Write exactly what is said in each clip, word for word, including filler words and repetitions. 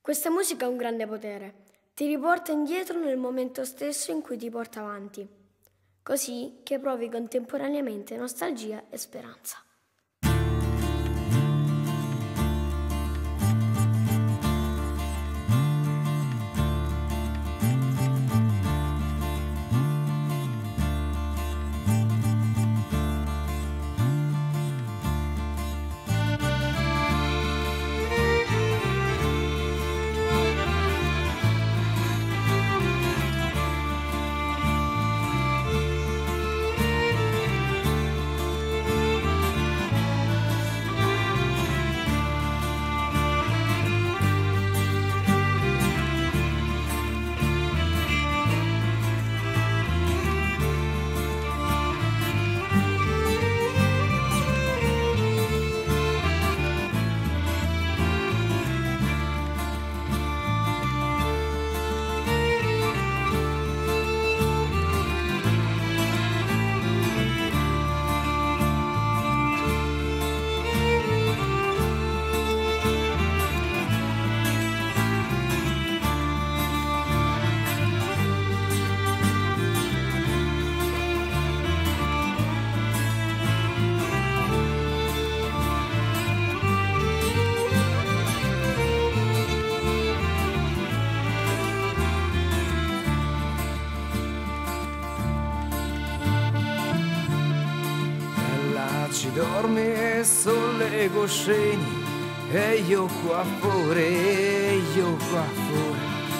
Questa musica ha un grande potere. Ti riporta indietro nel momento stesso in cui ti porta avanti, così che provi contemporaneamente nostalgia e speranza. Ci dormi sulle cuscini e io qua fuori, e io qua fuori.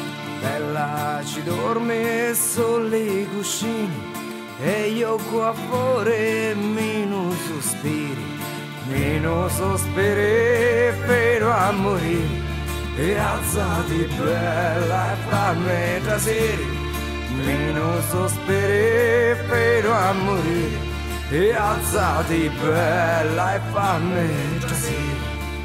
Bella, ci dormi sulle cuscini e io qua fuori, meno sospiri, meno sospiri fino a morire. E alzati bella e fammi traseri, meno sospiri fino a morire. E alzati bella e fammi trasire.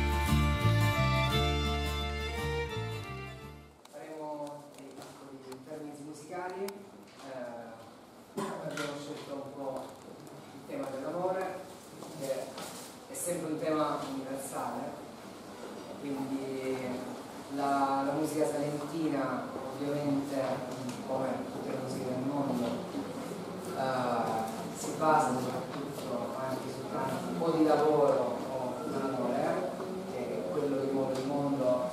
Faremo dei piccoli intermezzi musicali. Eh, abbiamo scelto un po' il tema dell'amore, che è sempre un tema universale, quindi la, la musica salentina ovviamente, come tutte le musiche del mondo, eh, si basa soprattutto anche su tanti un po' di lavoro o l'amore, che è quello che muove il mondo,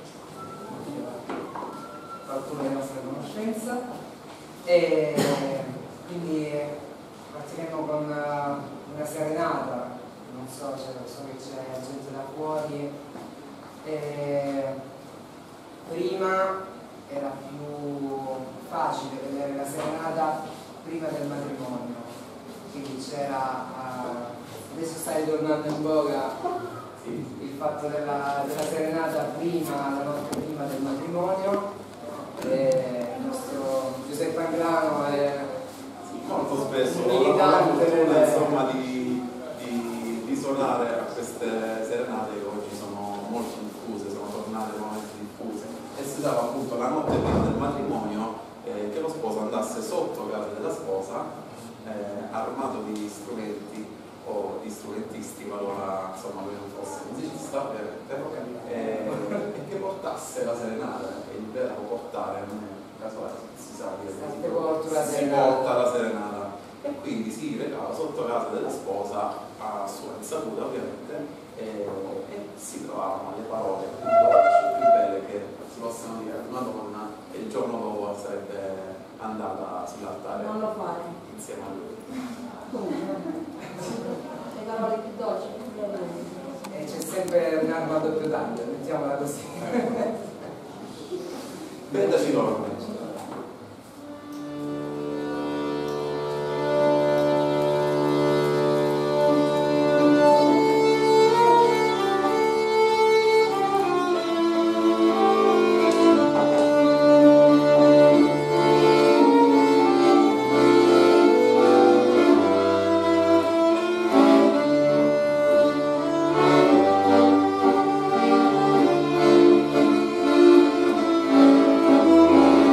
qualcuno della nostra conoscenza, e quindi partiremo con una serenata. Non so, cioè, so che c'è gente da fuori, e prima era più facile vedere la serenata prima del matrimonio. Quindi c'era, uh, adesso sta ritornando in voga il fatto della, della serenata prima, la notte prima del matrimonio. E il nostro Giuseppe Anglano è molto spesso militante delle... insomma di, di, di suonare a queste serenate che oggi sono molto diffuse, sono tornate nuovamente diffuse, e si usava appunto la notte prima del matrimonio eh, che lo sposo andasse sotto casa della sposa, Eh, armato di strumenti o di strumentisti, qualora insomma lui non fosse musicista, per, per, eh, e che portasse la serenata, e il verbo portare non è casuale, si sa che si, si porta la serenata, e quindi si recava sotto casa della sposa a sua insaputa ovviamente, e, e si trovavano le parole più dolci, più belle che si possano dire a una donna, e il giorno dopo sarebbe andata sull'altare insieme a lui. Le parole più dolci, più belle. E c'è sempre un'arma a doppio taglio, mettiamola così. Bella ci dorme. Thank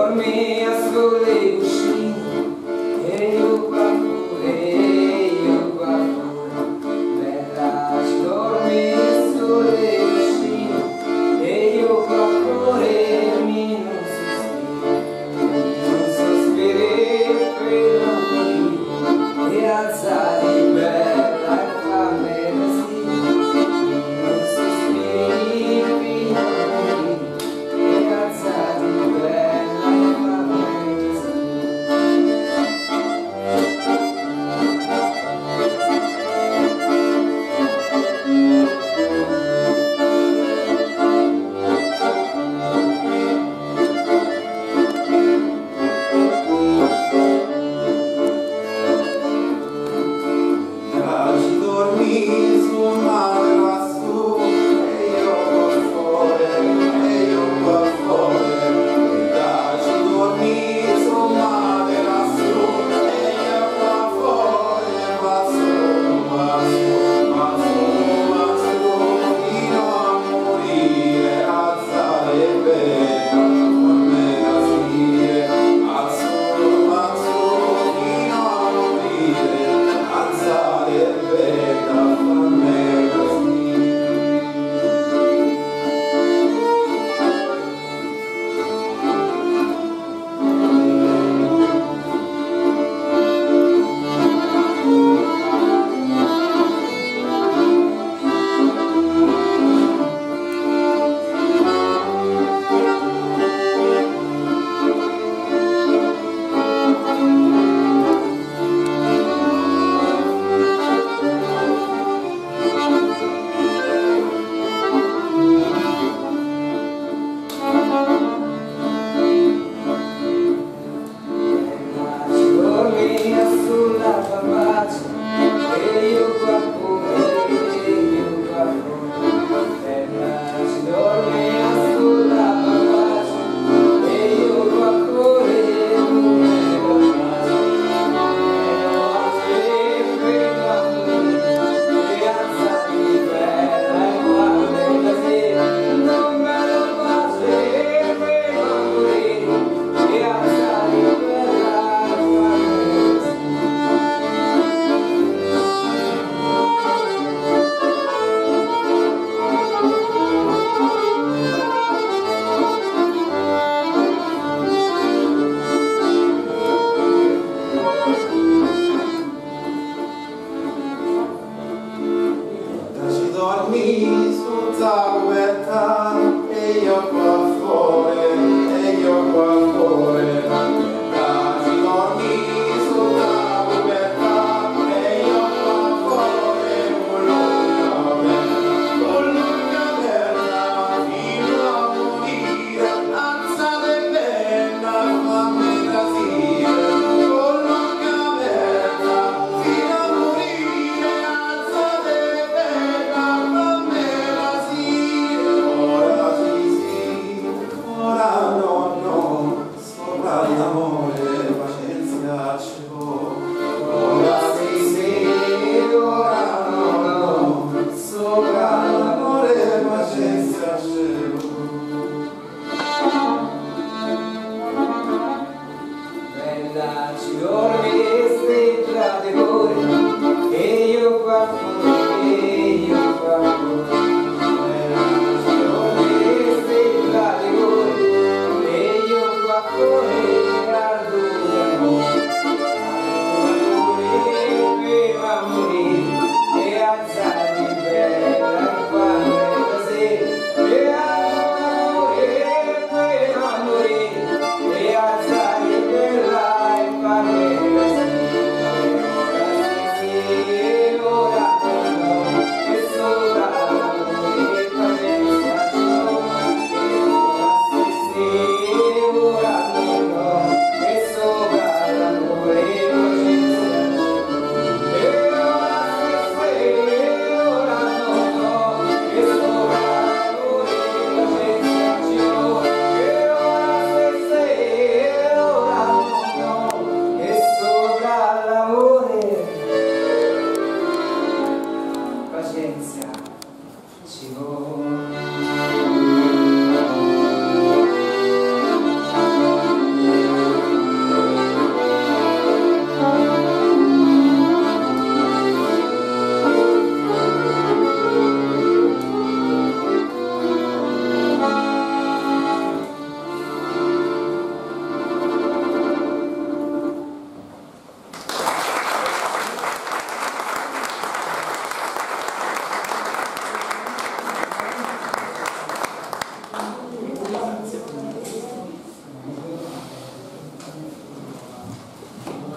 Ora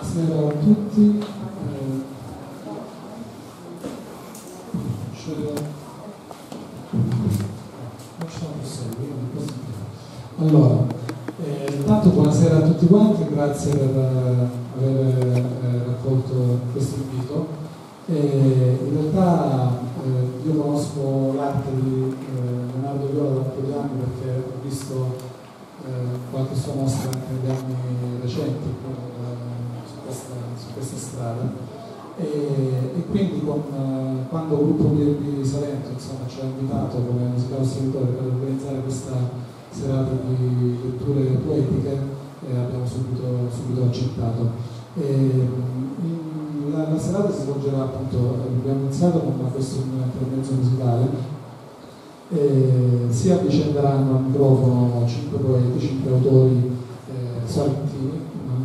Buonasera a tutti. Eh, allora, eh, intanto buonasera a tutti quanti, grazie per uh, aver eh, raccolto questo invito. Eh, in realtà eh, io conosco l'arte di eh, Leonardo Viola da un po' di anni perché ho visto eh, qualche sua mostra anche negli anni recenti eh, su, questa, su questa strada. E, e quindi con, uh, quando il gruppo di Salento insomma, ci ha invitato come musicale servitore per organizzare questa serata di letture poetiche eh, abbiamo subito, subito accettato. E, in, la, la serata si svolgerà appunto, abbiamo iniziato con questo intermezzo musicale, e si avvicenderanno al microfono cinque poeti, cinque autori eh, salentini.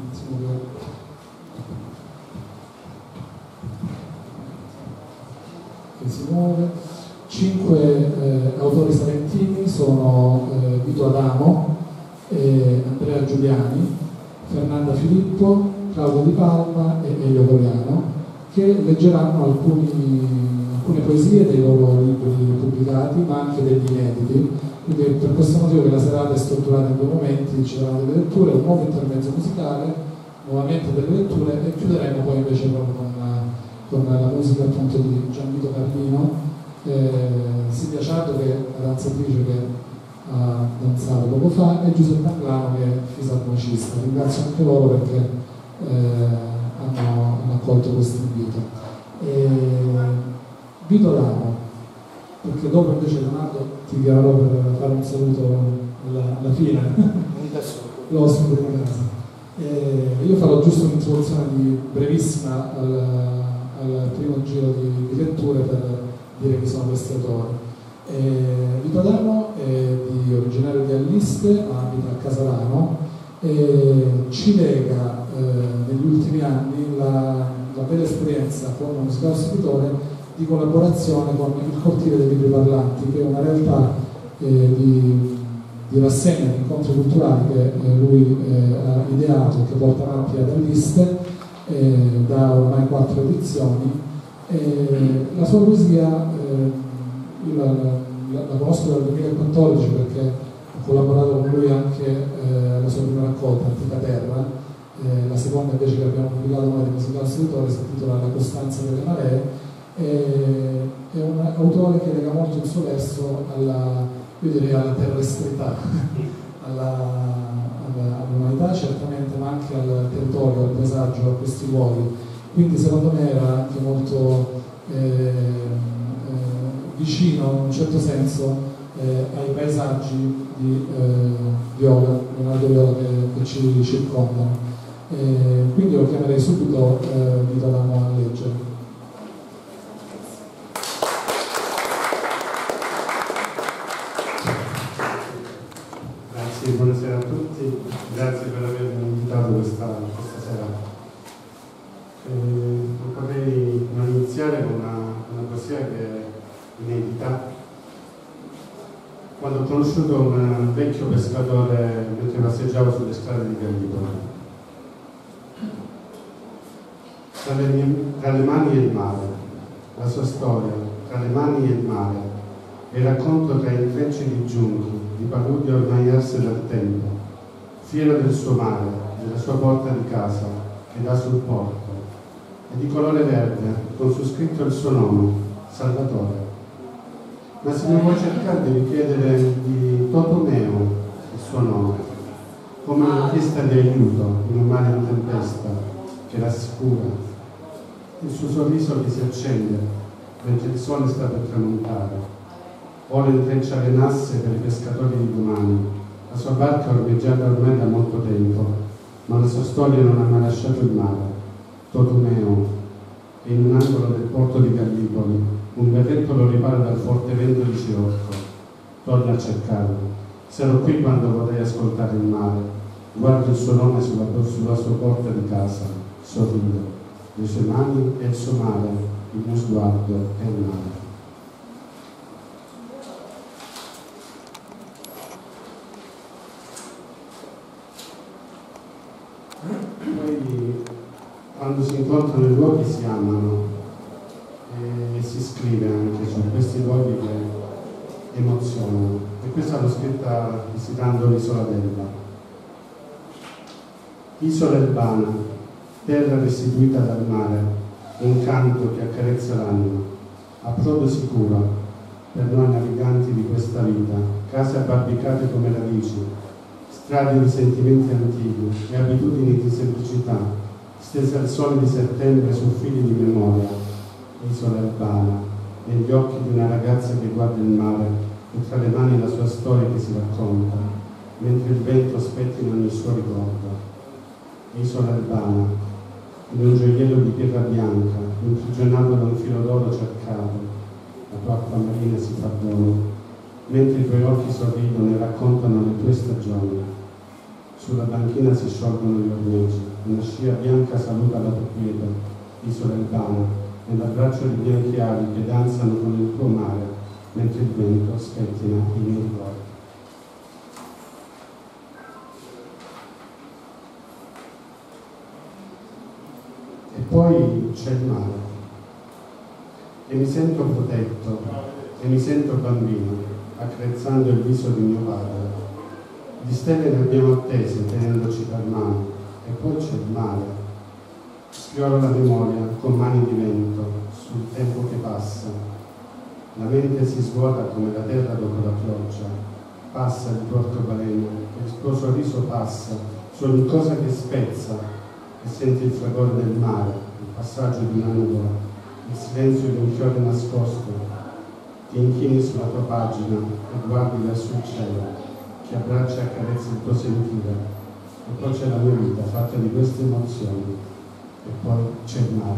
Si muove. Cinque eh, autori salentini sono eh, Vito Adamo, eh, Andrea Giuliani, Fernanda Filippo, Claudio Di Palma e Elio Coriano, che leggeranno alcuni, alcune poesie dei loro libri pubblicati, ma anche degli inediti. Quindi per questo motivo che la serata è strutturata in due momenti, ci saranno delle letture, un nuovo intermezzo musicale, nuovamente delle letture e chiuderemo poi invece proprio con con la musica appunto di Gianvito Carlino, eh, Silvia Ciardo che è la danzatrice che ha danzato poco fa e Giuseppe Anglano che è fisarmocista. Ringrazio anche loro perché eh, hanno, hanno accolto questo invito. E Vito Adamo, perché dopo invece Leonardo ti chiamerò per fare un saluto alla, alla fine, l'ospite di casa. E io farò giusto un'introduzione di brevissima al al primo giro di, di letture per dire chi sono questi autori. Eh, Vito Adamo è di, originario di Alliste, abita a Casarano e ci lega eh, negli ultimi anni la, la bella esperienza come musicale scrittore di collaborazione con il Cortile dei Libri Parlanti, che è una realtà eh, di, di rassegne, di incontri culturali che eh, lui eh, ha ideato e che porta avanti ad Alliste Eh, da ormai quattro edizioni. Eh, la sua poesia eh, io la, la, la conosco dal duemilaquattordici perché ho collaborato con lui anche eh, alla sua prima raccolta Antica Terra, eh, la seconda invece che abbiamo pubblicato noi di musicale scrittore si intitola La Costanza delle Maree. Eh, è un autore che lega molto il suo verso alla, io direi alla terrestrità alla all'umanità certamente, ma anche al territorio, al paesaggio, a questi luoghi. Quindi secondo me era anche molto eh, eh, vicino in un certo senso eh, ai paesaggi di eh, Viola, Leonardo Viola che, che ci circondano. Eh, quindi lo chiamerei subito eh, Vito Adamo a leggere. Buonasera a tutti, grazie per avermi invitato questa, questa sera. Eh, vorrei iniziare con una, una poesia che è inedita. Quando ho conosciuto un vecchio pescatore mentre passeggiavo sulle strade di Gallipoli. Tra le, mie, tra le mani e il mare, la sua storia, tra le mani e il mare, e il racconto tra i intrecci di giunchi, di paludi ormai arse dal tempo, fiera del suo mare, della sua porta di casa, che dà sul porto, e di colore verde, con su scritto il suo nome, Salvatore. Ma se mi vuoi cercare devi chiedere di Totomeo il suo nome, come una richiesta di aiuto in un mare in tempesta, che rassicura. Il suo sorriso che si accende, mentre il sole sta per tramontare. Ora intreccia le nasse per i pescatori di domani. La sua barca è ormeggiata ormai da molto tempo, ma la sua storia non ha mai lasciato il mare. Totomeo, e in un angolo del porto di Gallipoli, un berretto lo ripara dal forte vento di Scirocco. Torna a cercarlo. Sarò qui quando vorrei ascoltare il mare. Guardo il suo nome sulla, sulla sua porta di casa. Sorrido. Le sue mani e il suo mare, il mio sguardo è il mare. Poi Quando si incontrano i luoghi si amano, e si scrive anche su questi luoghi che emozionano. E questa l'ho scritta visitando l'isola d'Elba. Isola Elbana, terra restituita dal mare, un canto che accarezza l'anima, approdo sicuro per noi naviganti di questa vita, case abbarbicate come radici, strade di sentimenti antichi e abitudini di semplicità, stese al sole di settembre su fili di memoria, isola Elbana, negli occhi di una ragazza che guarda il mare e tra le mani la sua storia che si racconta, mentre il vento spettina ogni suo ricordo. Isola Elbana, in un gioiello di pietra bianca, imprigionato da un filo d'oro cercato, la tua acqua marina si fa dono, mentre i tuoi occhi sorridono e raccontano le tue stagioni. Sulla banchina si sciolgono gli ormeggi, una scia bianca saluta la tua quiete, isola Elbana, nell'abbraccio di bianchi ali che danzano con il tuo mare, mentre il vento spettina i miei ricordi. E poi c'è il mare. E mi sento protetto, e mi sento bambino, accarezzando il viso di mio padre. Di stelle ne abbiamo attese, tenendoci per mano, e poi c'è il mare. Sfioro la memoria con mani di vento sul tempo che passa. La mente si svuota come la terra dopo la pioggia. Passa il tuo arcobaleno, il tuo sorriso passa su ogni cosa che spezza, e senti il fragore del mare, il passaggio di una nuvola, il silenzio di un fiore nascosto. Ti inchini sulla tua pagina e guardi verso il cielo, che abbraccia e accarezza il tuo sentire. E poi c'è la mia vita fatta di queste emozioni. E poi c'è il mare.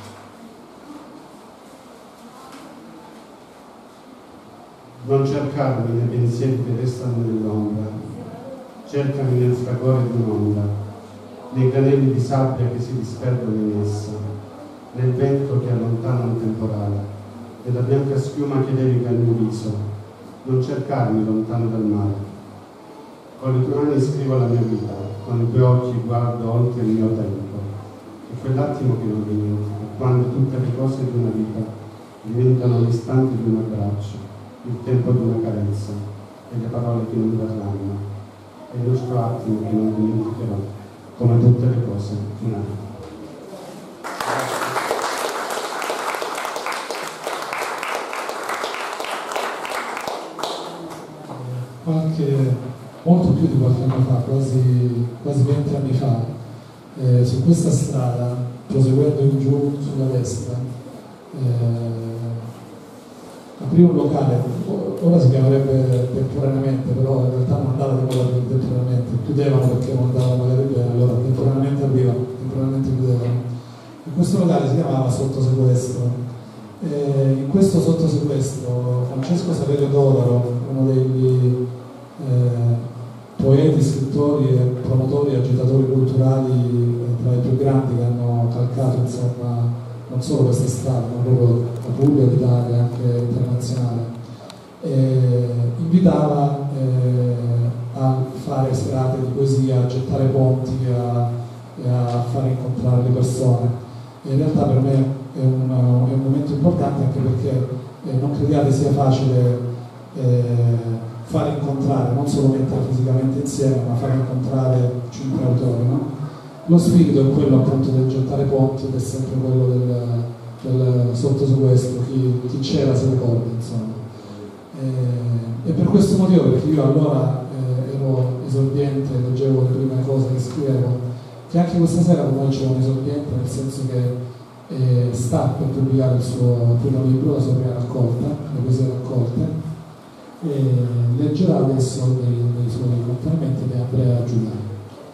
Non cercarmi nei pensieri che restano nell'ombra, cercami nel fragore di un'onda, nei granelli di sabbia che si disperdono in essa, nel vento che allontana un temporale, nella bianca schiuma che leviga il mio viso. Non cercarmi lontano dal mare. Con le tue mani scrivo la mia vita, con i tuoi occhi guardo oltre il mio tempo. E quell'attimo che non dimentico, quando tutte le cose di una vita diventano l'istante di un abbraccio, il tempo di una carezza e le parole che non verranno. È il nostro attimo che non dimenticherò, come tutte le cose di una vita. Qualche, molto più di qualche anno fa, quasi, quasi venti anni fa, eh, su questa strada, proseguendo in giù sulla destra, eh, aprì un locale, ora si chiamerebbe temporaneamente, però in realtà non andava di moda temporaneamente, chiudevano perché non andava magari bene, allora temporaneamente aprivano, temporaneamente chiudevano. E questo locale si chiamava Sotto Sequestro. E in questo Sotto Sequestro Francesco Saverio Dodaro, uno degli eh, poeti, scrittori e promotori, agitatori culturali eh, tra i più grandi che hanno calcato insomma non solo questa strada, ma proprio la Puglia, l'Italia, anche internazionale, e invitava eh, a fare serate di poesia, a gettare ponti, a, a fare incontrare le persone. E in realtà per me è un, è un momento importante, anche perché eh, non crediate sia facile eh, fare incontrare, non solo mettere fisicamente insieme, ma fare incontrare cinque autori, no? Lo spirito è quello appunto del gettare ponti ed è sempre quello del, del Sotto Sequestro, chi, chi c'era si ricorda, insomma. E, e per questo motivo, perché io allora eh, ero esordiente, leggevo le prime cose che scrivevo, che anche questa sera con noi c'è un esordiente, nel senso che eh, sta per pubblicare il suo primo libro, la sua prima raccolta, le poesie raccolte, e leggerà adesso dei, dei suoi commenti di Andrea Giuliani.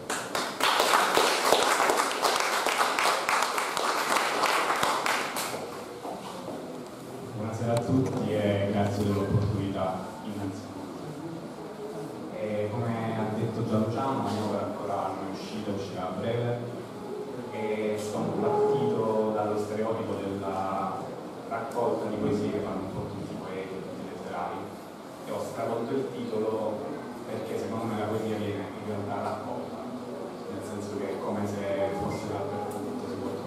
Buonasera a tutti e grazie dell'opportunità innanzitutto. E come ha detto Gianluciano, la mia opera ancora non è uscita, uscirà a breve, e sono partito dallo stereotipo della raccolta di poesie che fanno un po' tutti i poeti, tutti i letterari, e ho stravolto il titolo perché secondo me la poesia viene in realtà raccolta, nel senso che è come se fosse dappertutto, si può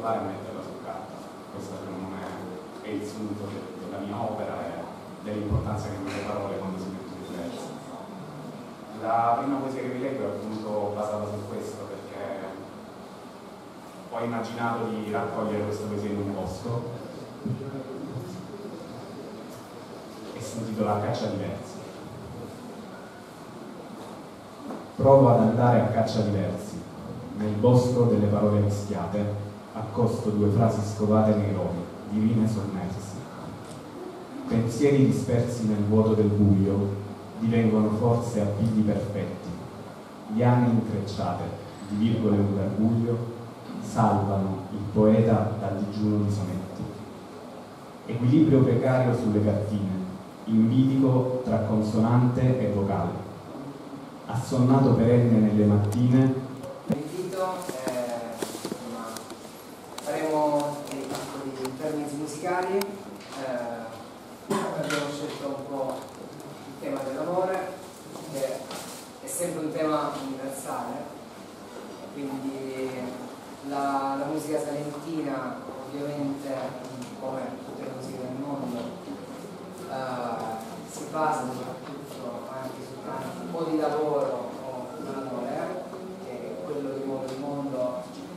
fare è metterla su carta. Questo secondo me è il sunto della mia opera e dell'importanza che hanno le parole quando si mettono in versi. La prima poesia che vi leggo è appunto basata su questo, perché ho immaginato di raccogliere questa poesia in un bosco e si intitola Caccia di versi. Provo ad andare a caccia di versi, nel bosco delle parole mischiate, accosto due frasi scovate nei rodi, divine sommersi. Pensieri dispersi nel vuoto del buio divengono forse appigli perfetti, liane intrecciate di virgole un garbuglio salvano il poeta dal digiuno di sonetti. Equilibrio precario sulle cartine, invidico tra consonante e vocale, assonnato perenne nelle mattine. Invito, eh, insomma, faremo dei piccoli intermezzi musicali, eh, abbiamo scelto un po' il tema dell'amore, che è sempre un tema universale, quindi la, la musica salentina ovviamente, come tutte le musiche del mondo, eh, si basa soprattutto anche su tanti o di lavoro o di amore, che è quello di modo di mondo,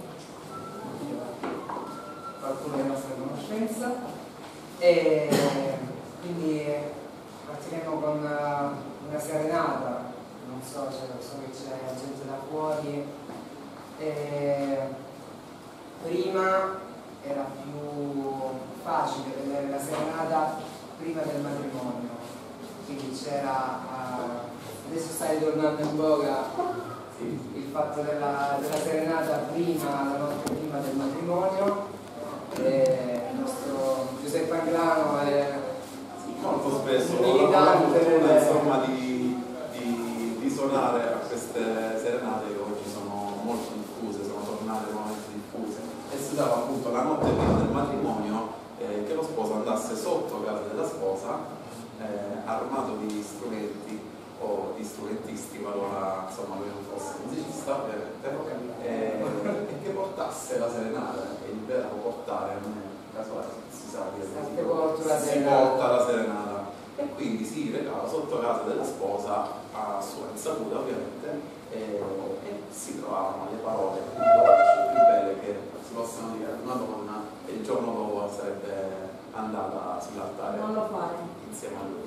qualcuno di nostra conoscenza, e quindi partiremo con una serenata, non so, cioè, so che c'è gente da fuori, e prima era più facile vedere la serenata prima del matrimonio, quindi c'era, uh, adesso sta ritornando in voga il fatto della, della serenata prima, la notte prima del matrimonio, e il nostro Giuseppe Anglano è molto spesso un ho militante fortuna, del... insomma, di, di, di suonare a queste serenate che oggi sono molto diffuse, sono tornate nuovamente diffuse, e si dava appunto la notte prima del matrimonio eh, che lo sposo andasse sotto casa della sposa, eh, armato di strumenti o di strumentisti, qualora insomma lui non fosse musicista ovviamente, eh, e che portasse la serenata, e il verbo portare non è casuale, si sa che si porta, si porta la serenata, e quindi si recava sotto casa della sposa a sua insaputa ovviamente, e, e si trovavano le parole più dolci, più belle che si possano dire ad una donna, e il giorno dopo sarebbe andata sull'altare Non lo fare. insieme a lui.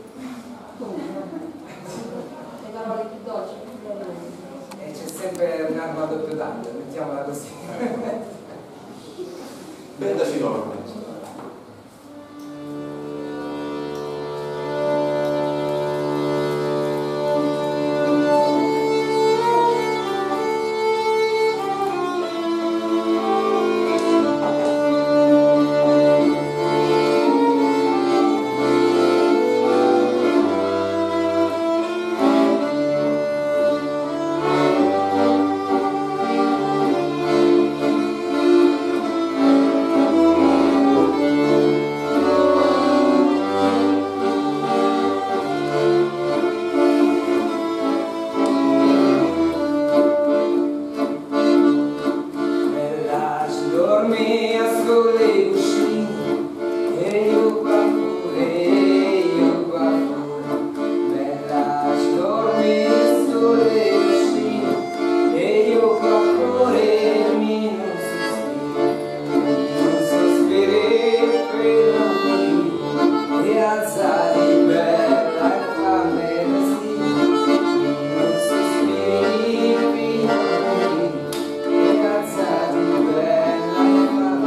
Le parole più dolci, più belle. E c'è sempre un'arma a doppio taglio, mettiamola così. Bella ci dorme. Bella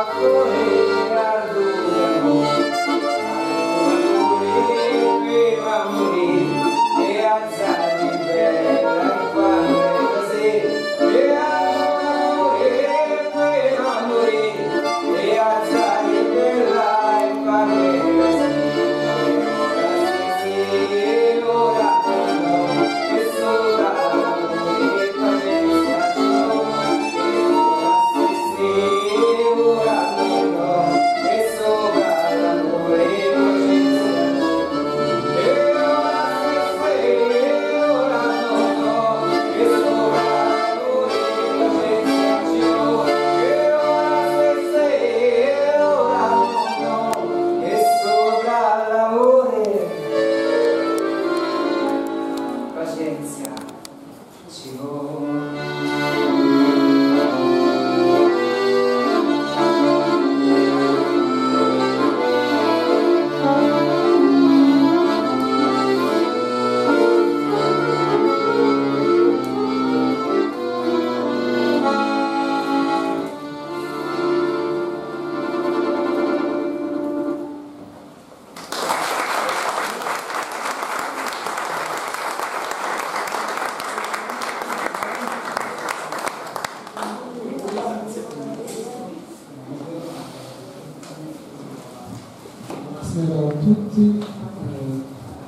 Buonasera a tutti. Eh,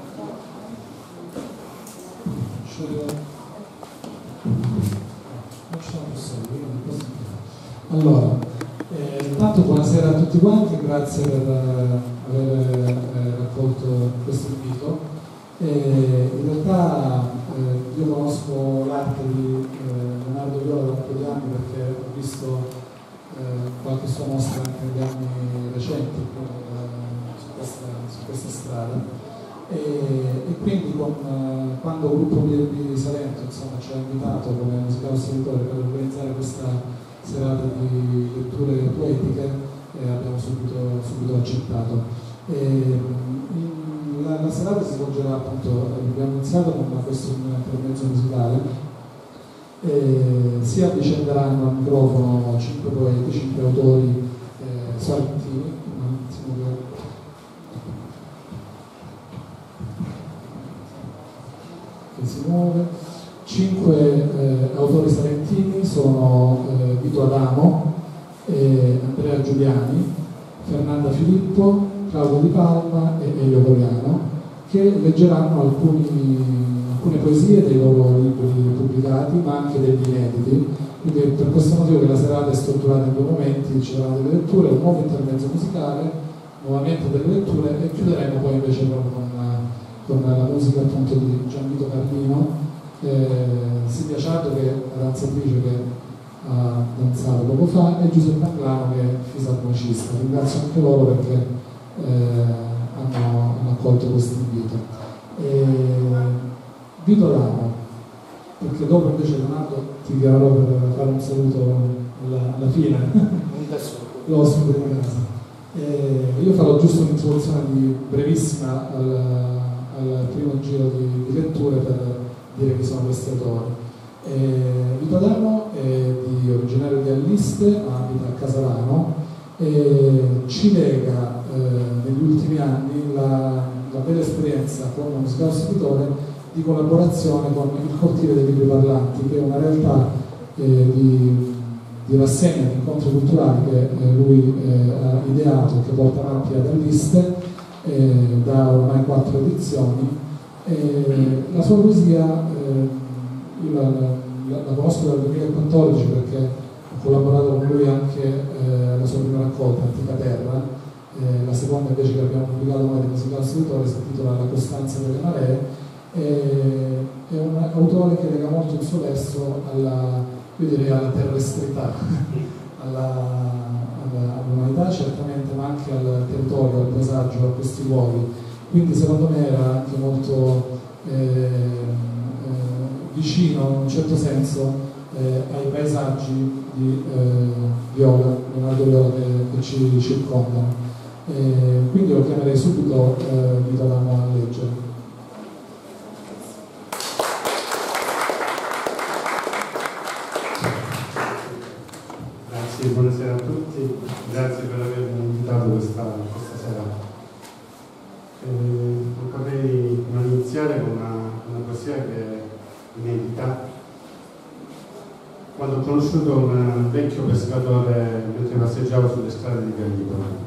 allora, eh, intanto buonasera a tutti quanti, grazie per uh, aver eh, raccolto questo invito. Eh, in realtà eh, io conosco l'arte di eh, Leonardo Viola da un po' di anni perché ho visto eh, qualche sua mostra anche negli anni recenti eh, su, questa, su questa strada. E, e quindi con, uh, quando il gruppo B and B di Salento insomma, ci ha invitato come musicale osservatore per organizzare questa serata di letture poetiche eh, abbiamo subito, subito accettato. E, in, la, la serata si svolgerà appunto, abbiamo iniziato con questo intermezzo musicale, e si avvicenderanno al microfono cinque poeti, cinque autori eh, salentini. Si muove. Cinque eh, autori salentini sono eh, Vito Adamo, eh, Andrea Giuliani, Fernanda Filippo, Claudio Di Palma e Elio Coriano, che leggeranno alcuni, alcune poesie dei loro libri pubblicati, ma anche degli inediti. Quindi per questo motivo che la serata è strutturata in due momenti: ci saranno delle letture, un nuovo intermezzo musicale, nuovamente delle letture, e chiuderemo poi invece proprio con con la musica appunto di Gianvito Carlino, eh, Silvia Ciardo che è la danzatrice che ha danzato poco fa, e Giuseppe Anglano che è fisarmonicista. Ringrazio anche loro perché eh, hanno, hanno accolto questo invito. E Vito Adamo, perché dopo invece Leonardo ti chiamerò per fare un saluto alla, alla fine, l'ospite di casa. E io farò giusto un'introduzione di, brevissima al al primo giro di, di letture per dire chi sono questi autori. Eh, Vito Adamo è di, originario di Alliste, ma abita a Casalano, e ci lega eh, negli ultimi anni la, la bella esperienza come musicale osservatore di collaborazione con il Cortile dei Libri Parlanti, che è una realtà eh, di, di rassegna, di incontri culturali che eh, lui eh, ha ideato e che porta avanti ad Alliste Eh, da ormai quattro edizioni. Eh, la sua poesia eh, io la, la, la conosco dal duemilaquattordici perché ho collaborato con lui anche eh, alla sua prima raccolta, Antica Terra. Eh, la seconda invece che abbiamo pubblicato noi di musicale osservatore si intitola La Costanza delle Maree. Eh, è un autore che lega molto il suo verso alla, io direi alla terrestrità, alla all'umanità certamente, ma anche al territorio, al paesaggio, a questi luoghi. Quindi secondo me era anche molto eh, eh, vicino in un certo senso eh, ai paesaggi di eh, Viola, Leonardo Viola che, che ci circondano. Eh, quindi lo chiamerei subito eh, Vito Adamo a leggere. Buonasera a tutti, grazie organizzato questa, questa serata. Eh, vorrei iniziare con una, una poesia che è inedita. Quando ho conosciuto un vecchio pescatore mentre passeggiavo sulle strade di Gallipoli.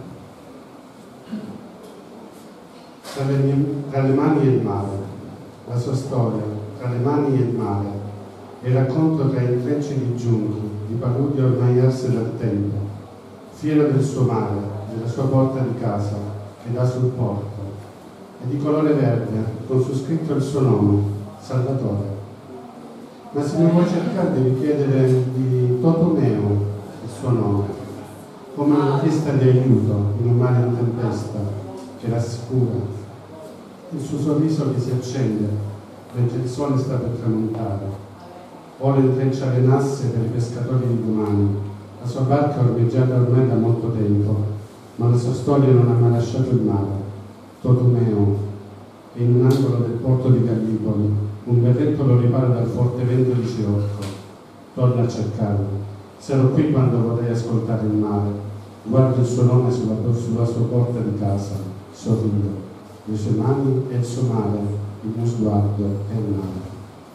Tra le, mie, tra le mani e il mare, la sua storia, tra le mani e il mare, e il racconto tra intrecci di giunchi, di paludi ormai arse dal tempo, fiera del suo mare, della sua porta di casa, che dà sul porto, e di colore verde, con su scritto il suo nome, Salvatore. Ma se mi vuoi cercare devi chiedere di Totomeo il suo nome, come una richiesta di aiuto in un mare in tempesta che rassicura, il suo sorriso che si accende mentre il sole sta per tramontare. Ora intreccia le nasse per i pescatori di domani. La sua barca è ormeggiata ormai da molto tempo, ma la sua storia non ha mai lasciato il mare. Totomeo, e in un angolo del porto di Gallipoli, un berretto lo ripara dal forte vento di Scirocco. Torna a cercarlo. Sarò qui quando vorrei ascoltare il mare. Guardo il suo nome sulla, sulla sua porta di casa. Sorrido. Le sue mani e il suo mare, il mio sguardo è il mare.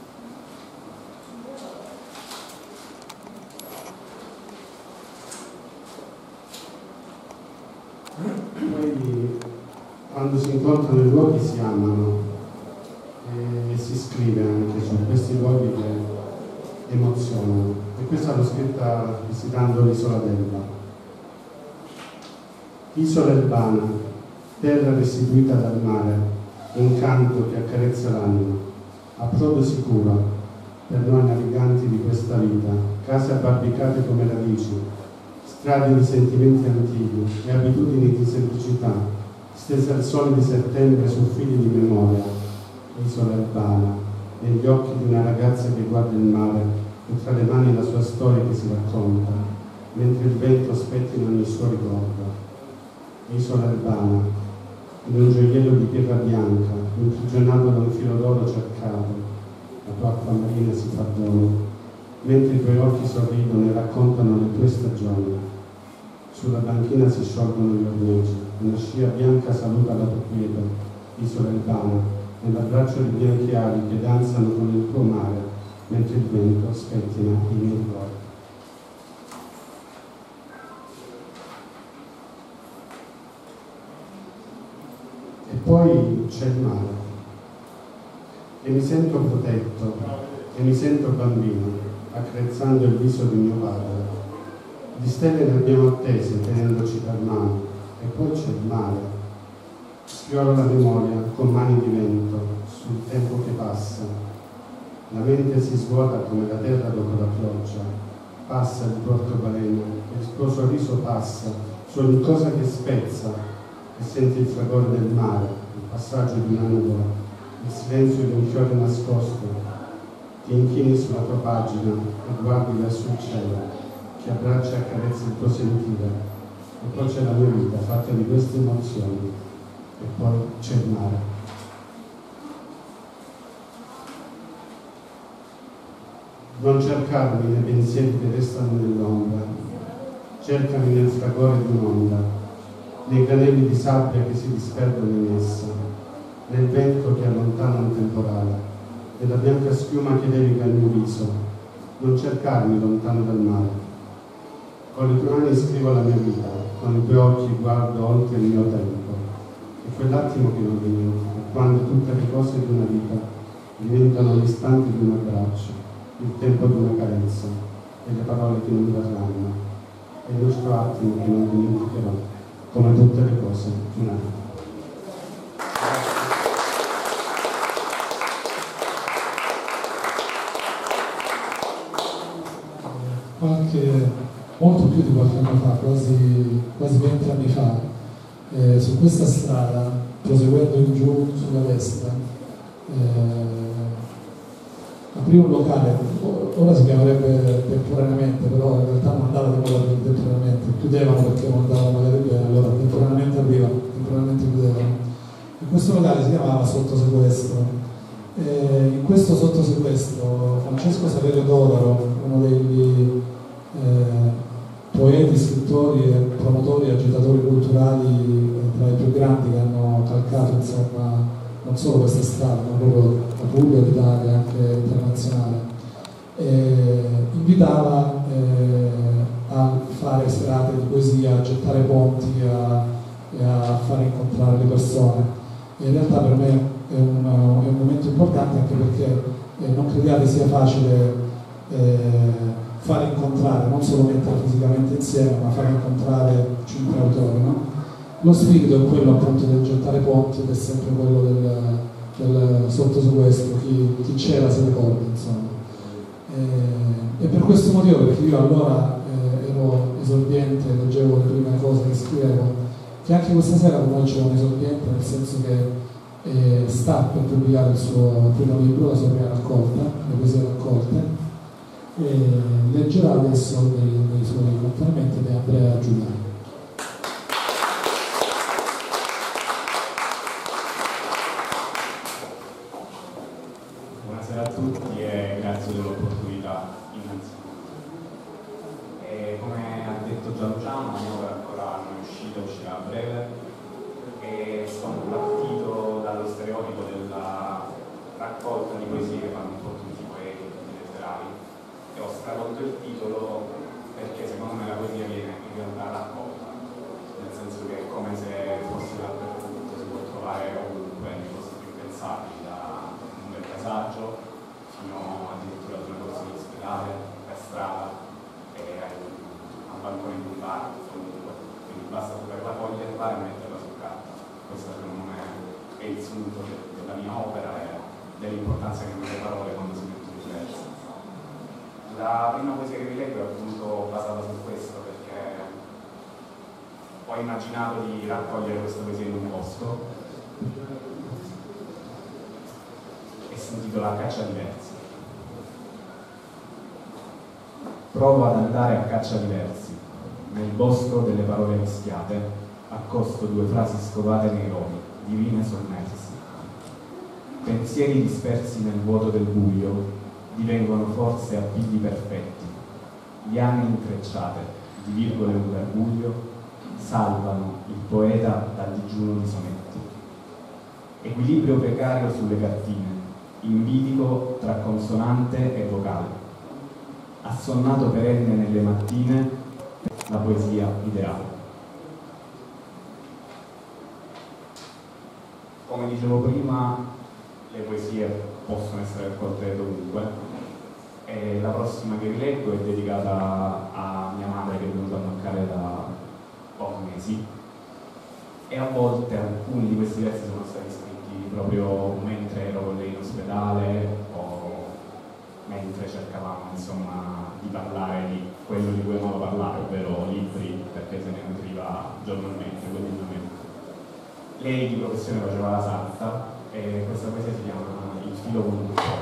Poi, quando si incontrano i luoghi si amano e si scrive anche su questi luoghi che emozionano. E questa l'ho scritta visitando l'isola d'Elba. Isola Elbana, terra restituita dal mare, un canto che accarezza l'anima, approdo sicuro per noi naviganti di questa vita, case abbarbicate come radici, strade di sentimenti antichi e abitudini di semplicità, stese al sole di settembre su fili di memoria, isola Elbana, negli occhi di una ragazza che guarda il mare e tra le mani la sua storia che si racconta, mentre il vento spettina ogni suo ricordo. Isola Elbana, in un gioiello di pietra bianca, imprigionato da un filo d'oro cercato, la tua acqua marina si fa dono, mentre i tuoi occhi sorridono e raccontano le tue stagioni. Sulla banchina si sciolgono gli ormeggi, una scia bianca saluta la tua quiete, isola Elbana, nell'abbraccio di bianchi ali che danzano con il tuo mare, mentre il vento spettina i miei ricordi. E poi c'è il mare, e mi sento protetto, e mi sento bambino, accarezzando il viso di mio padre. Di stelle ne abbiamo attese, tenendoci per mano, e poi c'è il mare. Sfioro la memoria con mani di vento, sul tempo che passa. La mente si svuota come la terra dopo la pioggia. Passa il porto baleno, e il tuo sorriso passa su ogni cosa che spezza, e senti il fragore del mare, il passaggio di una nuvola, il silenzio di un fiore nascosto. Ti inchini sulla tua pagina e guardi verso il cielo, che abbraccia e accarezza il tuo sentire. E poi c'è la mia vita, fatta di queste emozioni. E poi c'è il mare. Non cercarmi nei pensieri che restano nell'ombra, cercami nel fragore di un'onda, nei granelli di sabbia che si disperdono in essa, nel vento che allontana un temporale, nella bianca schiuma che leviga il mio viso. Non cercarmi lontano dal mare. Con le tue mani scrivo la mia vita, con i tuoi occhi guardo oltre il mio tempo. E quell'attimo che non dimentico, quando tutte le cose di una vita diventano l'istante di un abbraccio, il tempo di una carezza e le parole che non verranno. È il nostro attimo che non dimenticherò, come tutte le cose di una vita. Qualche, molto più di qualche anno fa, quasi, quasi venti anni fa, eh, su questa strada, proseguendo in giù sulla destra, eh, aprì un locale, ora si chiamerebbe temporaneamente, però in realtà non andava di moda temporaneamente, chiudevano perché non andava magari bene, allora temporaneamente aprivano, temporaneamente chiudevano. E questo locale si chiamava Sotto Sequestro. E in questo Sotto Sequestro Francesco Saverio Dodaro, uno degli eh, poeti, scrittori scrittori, promotori e agitatori culturali tra i più grandi che hanno calcato insomma, non solo questa strada, ma proprio la Puglia, l'Italia, anche internazionale. E invitava eh, a fare serate di poesia, a gettare ponti, a, e a fare incontrare le persone. E in realtà per me è un, è un momento importante, anche perché eh, non crediate sia facile eh, fare incontrare, non solo mettere fisicamente insieme, ma fare incontrare cinque autori, no? Lo spirito è quello appunto del gettare ponti ed è sempre quello del, del sotto su questo, chi, chi c'era si ricorda, insomma. E, e per questo motivo, perché io allora eh, ero esordiente, leggevo le prime cose che scrivevo, che anche questa sera con noi c'è un esordiente, nel senso che eh, sta per pubblicare il suo primo libro, la sua prima raccolta, le poesie raccolte, e leggerà adesso dei, dei suoi conferimenti ed è Andrea Giuliani. Buonasera a tutti e grazie dell'opportunità innanzitutto. E come ha detto già Luciano, la mia opera ancora non è uscita, uscirà a breve e sono partito dallo stereotipo della raccolta di poesie che fanno un po' tutti i poeti, tutti i letterari, e ho stravolto il titolo perché secondo me la poesia viene in realtà raccolta, nel senso che è come se fosse dappertutto, si può trovare ovunque, nei posti più pensabili, da un bel paesaggio fino addirittura ad una corsia in ospedale, per strada e a un balcone di un bar, comunque. Quindi basta saperla cogliere e metterla sul carta. Questo secondo me è il sunto della mia opera e dell'importanza che hanno le parole quando si mettono in verso. La prima poesia che vi leggo è appunto basata su questo, perché ho immaginato di raccogliere questa poesia in un bosco e si intitola Caccia di versi. Provo ad andare a caccia di versi, nel bosco delle parole mischiate, accosto due frasi scovate nei rovi, divine sommersi. Pensieri dispersi nel vuoto del buio divengono forse appigli perfetti, liane intrecciate di virgole un garbuglio salvano il poeta dal digiuno di sonetti. Equilibrio precario sulle cartine, in bilico tra consonante e vocale, assonnato perenne nelle mattine, la poesia ideale. Come dicevo prima, le poesie possono essere raccolte dovunque e la prossima che vi leggo è dedicata a mia madre, che è venuta a mancare da pochi mesi, e a volte alcuni di questi versi sono stati scritti proprio mentre ero con lei in ospedale o mentre cercavamo insomma di parlare di quello di cui amavo parlare, ovvero libri, perché se ne nutriva giornalmente, quotidianamente. Lei di professione faceva la sarta e questa poesia si chiama Il filo conduttore.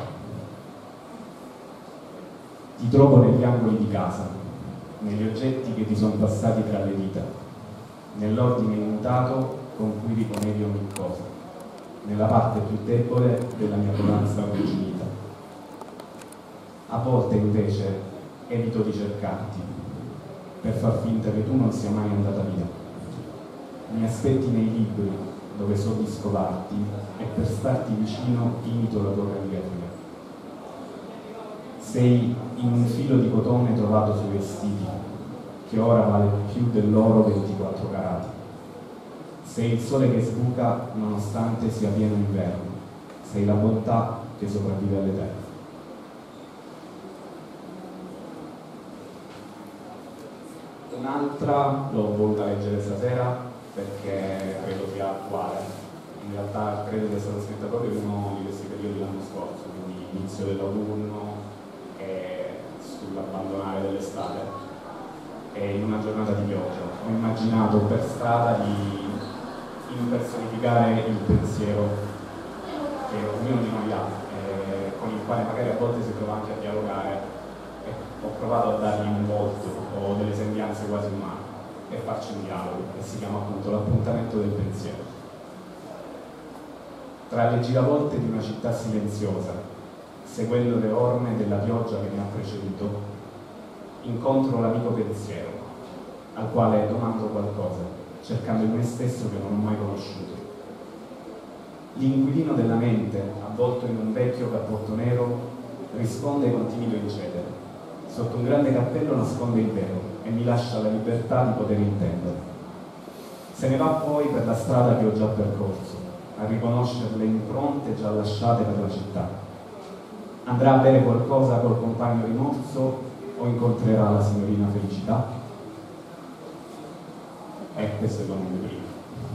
Ti trovo negli angoli di casa, negli oggetti che ti sono passati tra le dita, nell'ordine immutato con cui riponevi ogni cosa, nella parte più debole della mia romanza originita. A volte invece evito di cercarti, per far finta che tu non sia mai andata via. Mi aspetti nei libri dove so di scovarti e per starti vicino imito la tua calligrafia. Sei in un filo di cotone trovato sui vestiti, che ora vale più dell'oro ventiquattro carati. Sei il sole che sbuca nonostante sia pieno inverno, sei la bontà che sopravvive all'eterno. Un'altra l'ho voluta leggere stasera perché credo sia attuale. In realtà credo che sia stata scritta proprio in uno di questi periodi l'anno scorso, quindi inizio dell'autunno e sull'abbandonare dell'estate. E in una giornata di pioggia ho immaginato per strada di impersonificare il pensiero che ognuno di noi ha, eh, con il quale magari a volte si trova anche a dialogare. Ho provato a dargli un volto o delle sembianze quasi umane e farci un dialogo, che si chiama appunto l'appuntamento del pensiero. Tra le giravolte di una città silenziosa, seguendo le orme della pioggia che mi ha preceduto, incontro l'amico pensiero, al quale domando qualcosa, cercando il me stesso che non ho mai conosciuto. L'inquilino della mente, avvolto in un vecchio cappotto nero, risponde con timido incedere. Sotto un grande cappello nasconde il vero e mi lascia la libertà di poter intendere. Se ne va poi per la strada che ho già percorso, a riconoscere le impronte già lasciate per la città. Andrà a bere qualcosa col compagno rimorso o incontrerà la signorina felicità? E queste sono le prime.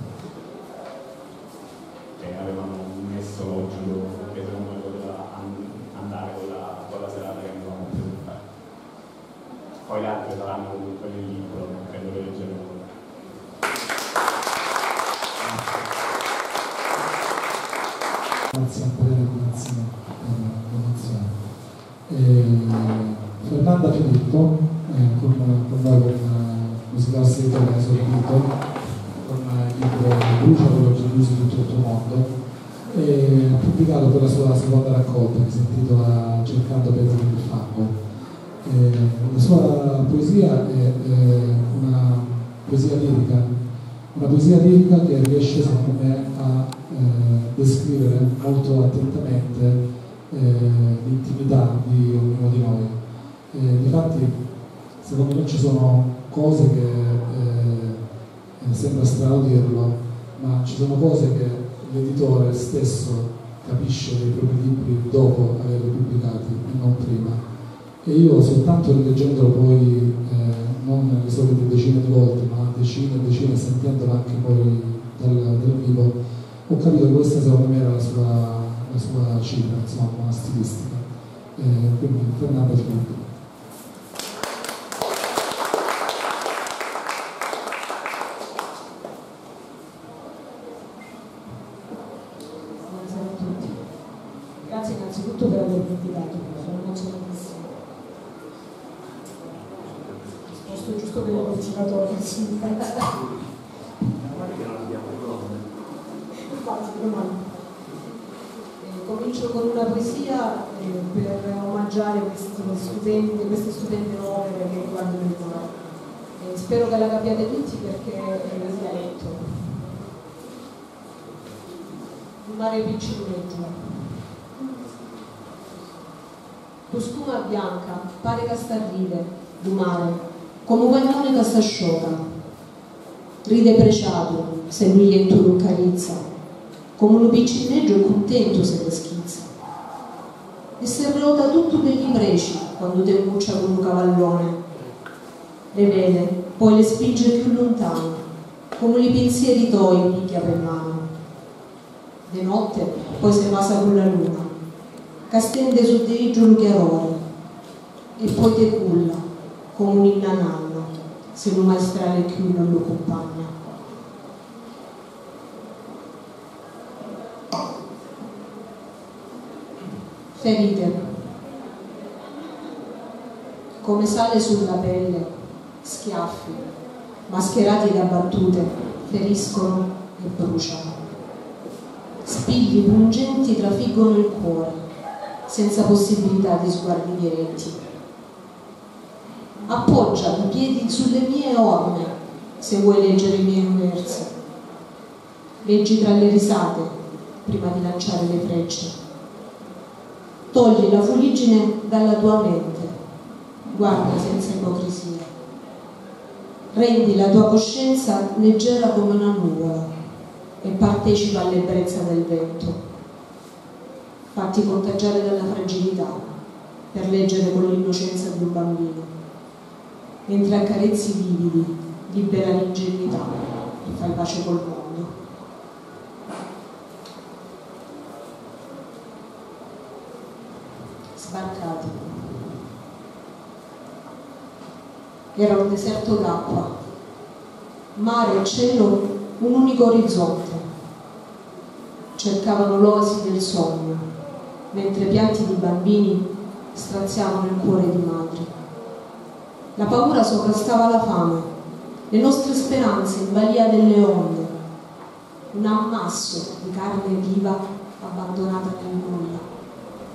E avevano messo giù che secondo me poteva andare con la, con la serata che andavamo a presentare. Poi le altre saranno comunque nel libro, credo che leggeremo. Grazie a Parere Corazzino per l'emozione. Fernanda Filippo, eh, con, con noi con Musicale Settore Esordito, con il libro Brucia quello che usi tutto il tuo mondo, e ha pubblicato per la sua seconda raccolta che si intitola Cercando pezzi nel fango. Eh, la sua poesia è eh, una poesia lirica, una poesia lirica che riesce secondo me a eh, descrivere molto attentamente eh, l'intimità di ognuno di noi. Eh, difatti secondo me ci sono cose che eh, eh, sembra strano dirlo, ma ci sono cose che l'editore stesso capisce dei propri libri dopo averli pubblicati e non prima. E io soltanto rileggendolo poi, eh, non le solite decine di volte, ma decine e decine, sentendolo anche poi dal, dal vivo, ho capito che questa secondo me era la sua, la sua cifra, insomma, stilistica. Eh, quindi Fernanda Filippo. Buonasera a tutti. Grazie innanzitutto per avermi invitato, sono emozionatissima. Risposto giusto per il motivatore, sì. Infatti, domani. Eh, comincio con una poesia eh, per omaggiare questi stupende, queste stupende opere che riguardano il mare. Eh, spero che la capiate tutti perché è il dialetto. Il mare piccineggio. Tu scuma bianca, pare che sta a ride, du mare, come un guaglione che sta sciocca. Ride preciato, se lui è tu lo carizza. Come un piccineggio è contento se le schizza. E se rota tutto per gli preci quando te muccia con un cavallone. Le vede, poi le spinge più lontano, come i pensieri tuoi picchia per mano. De notte poi se passa con la luna, che stende su diriggio lo chiarore, e poi te culla, come un'inna nanna, se non maestrale più non lo compagna. Ferite, come sale sulla pelle, schiaffi, mascherati da battute, feriscono e bruciano. Spigli pungenti trafiggono il cuore, senza possibilità di sguardi diretti. Appoggia i piedi sulle mie orme, se vuoi leggere i miei versi. Leggi tra le risate, prima di lanciare le frecce. Togli la fuliggine dalla tua mente, guarda senza ipocrisia. Rendi la tua coscienza leggera come una nuvola e partecipa all'ebbrezza del vento. Fatti contagiare dalla fragilità per leggere con l'innocenza di un bambino. Mentre accarezzi vividi, libera l'ingenuità e fai pace col mondo. Sbarcati. Era un deserto d'acqua, mare e cielo, un unico orizzonte. Cercavano l'oasi del sogno, mentre pianti di bambini straziavano il cuore di madri. La paura sovrastava la fame, le nostre speranze in balia delle onde, un ammasso di carne viva abbandonata nel nulla.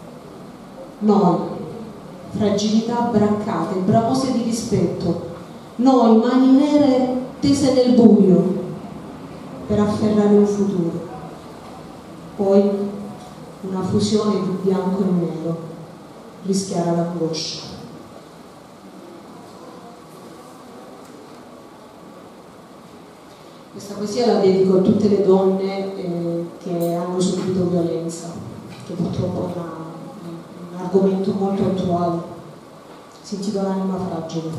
Noi, fragilità braccate, bramose di rispetto, Noi, mani nere tese nel buio per afferrare un futuro. Poi una fusione di bianco e nero rischiara l'angoscia. Questa poesia la dedico a tutte le donne eh, che hanno subito violenza, che purtroppo è una, un argomento molto attuale. Si intitola Anima fragile.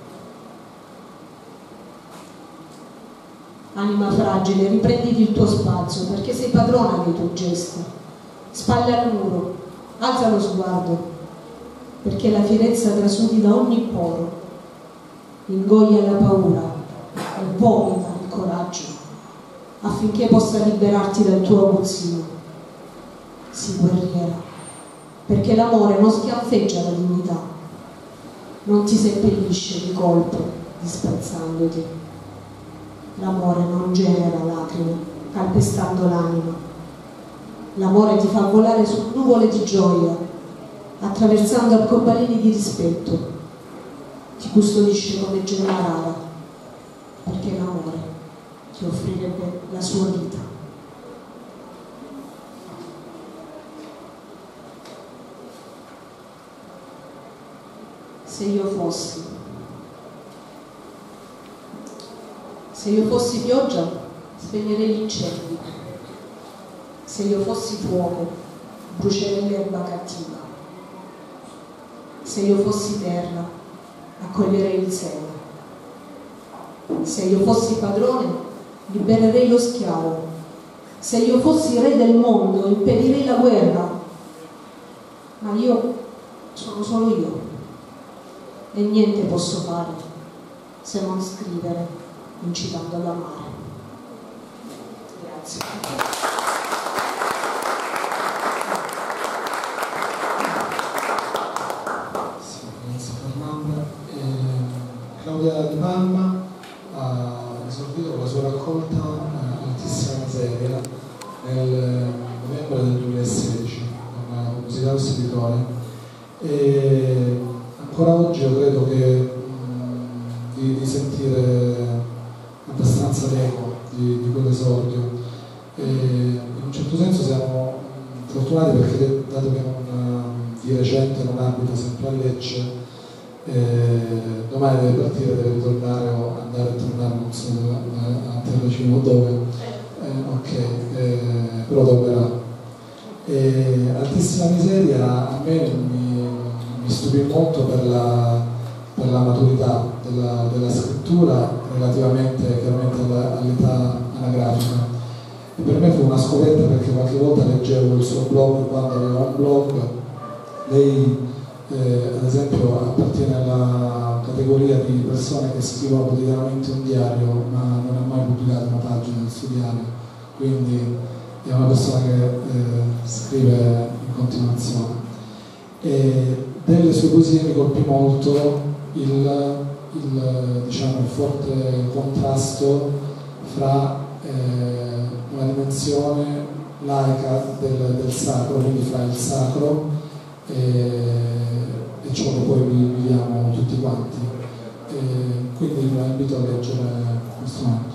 Anima fragile, riprenditi il tuo spazio, perché sei padrona dei tuoi gesti. Spalle al muro, alza lo sguardo, perché la fierezza trasudi da ogni poro, ingoglia la paura e vomita il coraggio, affinché possa liberarti dal tuo aguzzino. Sii guerriera, perché l'amore non schiaffeggia la dignità, non ti seppellisce di colpo, disprezzandoti. L'amore non genera lacrime, calpestando l'anima. L'amore ti fa volare su nuvole di gioia, attraversando arcobaleni di rispetto. Ti custodisce come gemma rara, perché l'amore ti offrirebbe la sua vita. Se io fossi, se io fossi pioggia, spegnerei gli incendi. Se io fossi fuoco, brucerei l'erba cattiva. Se io fossi terra, accoglierei il seme. Se io fossi padrone, libererei lo schiavo. Se io fossi re del mondo, impedirei la guerra. Ma io sono solo io e niente posso fare se non scrivere incitando ad amare. Grazie. Claudia Di Palma ha esordito con la sua raccolta eh, Altissima Miseria nel novembre del duemilasedici con la Musicale Editore, e ancora oggi io credo che mh, di, di sentire abbastanza l'eco di, di quell'esordio, e in un certo senso siamo fortunati perché, dato che non, di recente non abito sempre a Lecce, Eh, domani deve partire, deve ritornare o andare a tornare, non so, a, a Terracino dove, eh, ok, eh, però tornerà. Eh, Altissima Miseria a me mi, mi stupì molto per la, per la maturità della, della scrittura relativamente chiaramente all'età anagrafica, e per me fu una scoperta perché qualche volta leggevo il suo blog quando aveva un blog. Lei Eh, ad esempio appartiene alla categoria di persone che scrivono quotidianamente un diario, ma non ha mai pubblicato una pagina del suo diario, quindi è una persona che eh, scrive in continuazione. E delle sue poesie mi colpì molto il, il, diciamo, il forte contrasto fra eh, una dimensione laica del, del sacro, quindi fra il sacro e e ciò che poi viviamo tutti quanti, e quindi vi invito a leggere questo momento.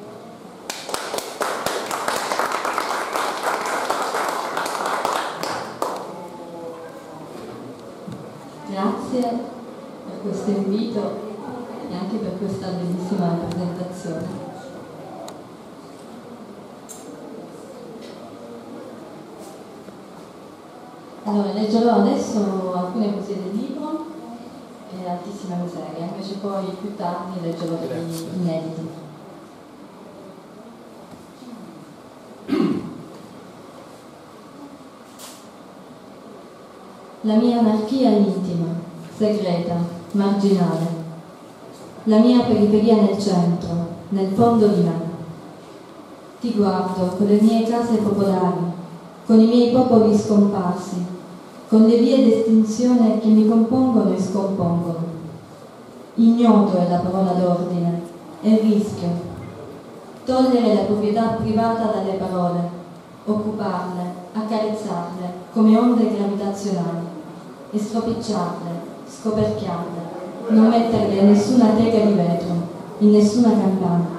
Grazie per questo invito e anche per questa bellissima presentazione. Allora, leggerò adesso alcune poesie del libro e Altissima Miseria, invece poi più tardi leggerò degli inediti. La mia anarchia intima, segreta, marginale. La mia periferia nel centro, nel fondo di me. Ti guardo con le mie case popolari, con i miei popoli scomparsi, con le vie d'estinzione che mi compongono e scompongono. Ignoto è la parola d'ordine, è il rischio. Togliere la proprietà privata dalle parole, occuparle, accarezzarle come onde gravitazionali, e stropicciarle, scoperchiarle, non metterle in nessuna teca di vetro, in nessuna campana.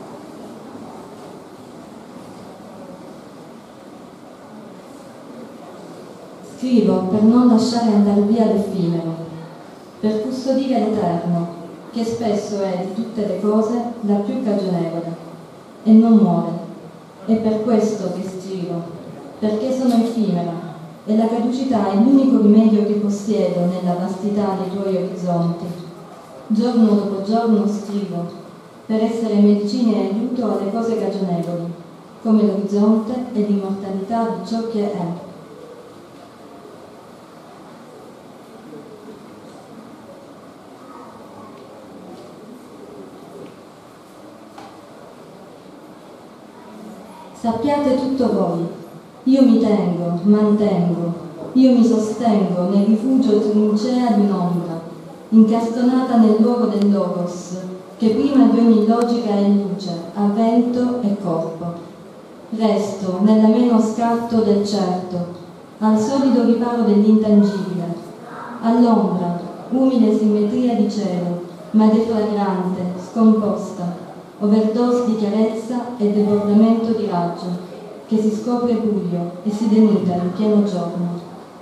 Scrivo per non lasciare andare via l'effimero, per custodire l'eterno, che spesso è di tutte le cose la più cagionevole, e non muore. È per questo che scrivo, perché sono effimera, e la caducità è l'unico rimedio che possiedo nella vastità dei tuoi orizzonti. Giorno dopo giorno scrivo, per essere medicina e aiuto alle cose cagionevoli, come l'orizzonte e l'immortalità di ciò che è. Sappiate tutto voi, io mi tengo, mantengo, io mi sostengo nel rifugio trincea di un'ombra, incastonata nel luogo del Logos, che prima di ogni logica è luce, ha vento e corpo. Resto nell'ameno scarto del certo, al solido riparo dell'intangibile, all'ombra, umile simmetria di cielo, ma deflagrante, scomposta, overdose di chiarezza e debordamento di raggio, che si scopre buio e si denuda in pieno giorno.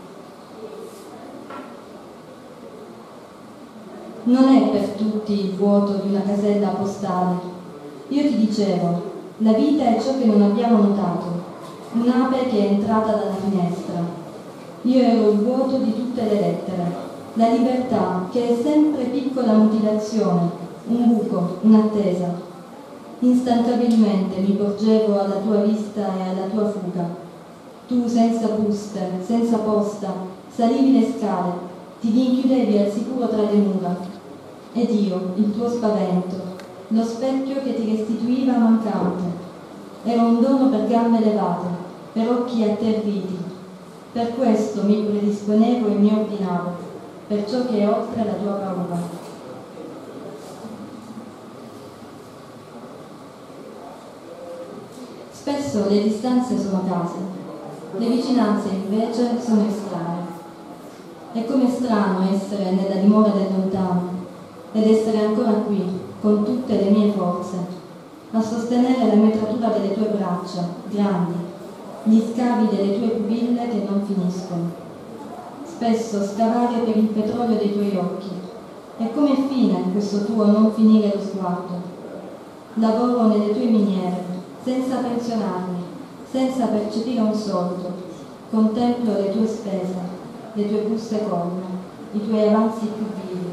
Non è per tutti il vuoto di una casella postale. Io ti dicevo, la vita è ciò che non abbiamo notato, un'ape che è entrata dalla finestra. Io ero il vuoto di tutte le lettere, la libertà che è sempre piccola mutilazione, un buco, un'attesa. Instancabilmente mi porgevo alla tua vista e alla tua fuga. Tu senza buste, senza posta, salivi le scale, ti rinchiudevi al sicuro tra le mura. Ed io, il tuo spavento, lo specchio che ti restituiva mancante. Era un dono per gambe levate, per occhi atterriti. Per questo mi predisponevo e mi ordinavo, per ciò che è oltre la tua paura. Spesso le distanze sono case, le vicinanze invece sono estranee. È come strano essere nella dimora del lontano ed essere ancora qui, con tutte le mie forze, a sostenere la metratura delle tue braccia, grandi, gli scavi delle tue pupille che non finiscono. Spesso scavare per il petrolio dei tuoi occhi. È come fine questo tuo non finire lo sguardo. Lavoro nelle tue miniere, senza pensionarmi, senza percepire un soldo, contemplo le tue spese, le tue buste corna, i tuoi avanzi più vivi.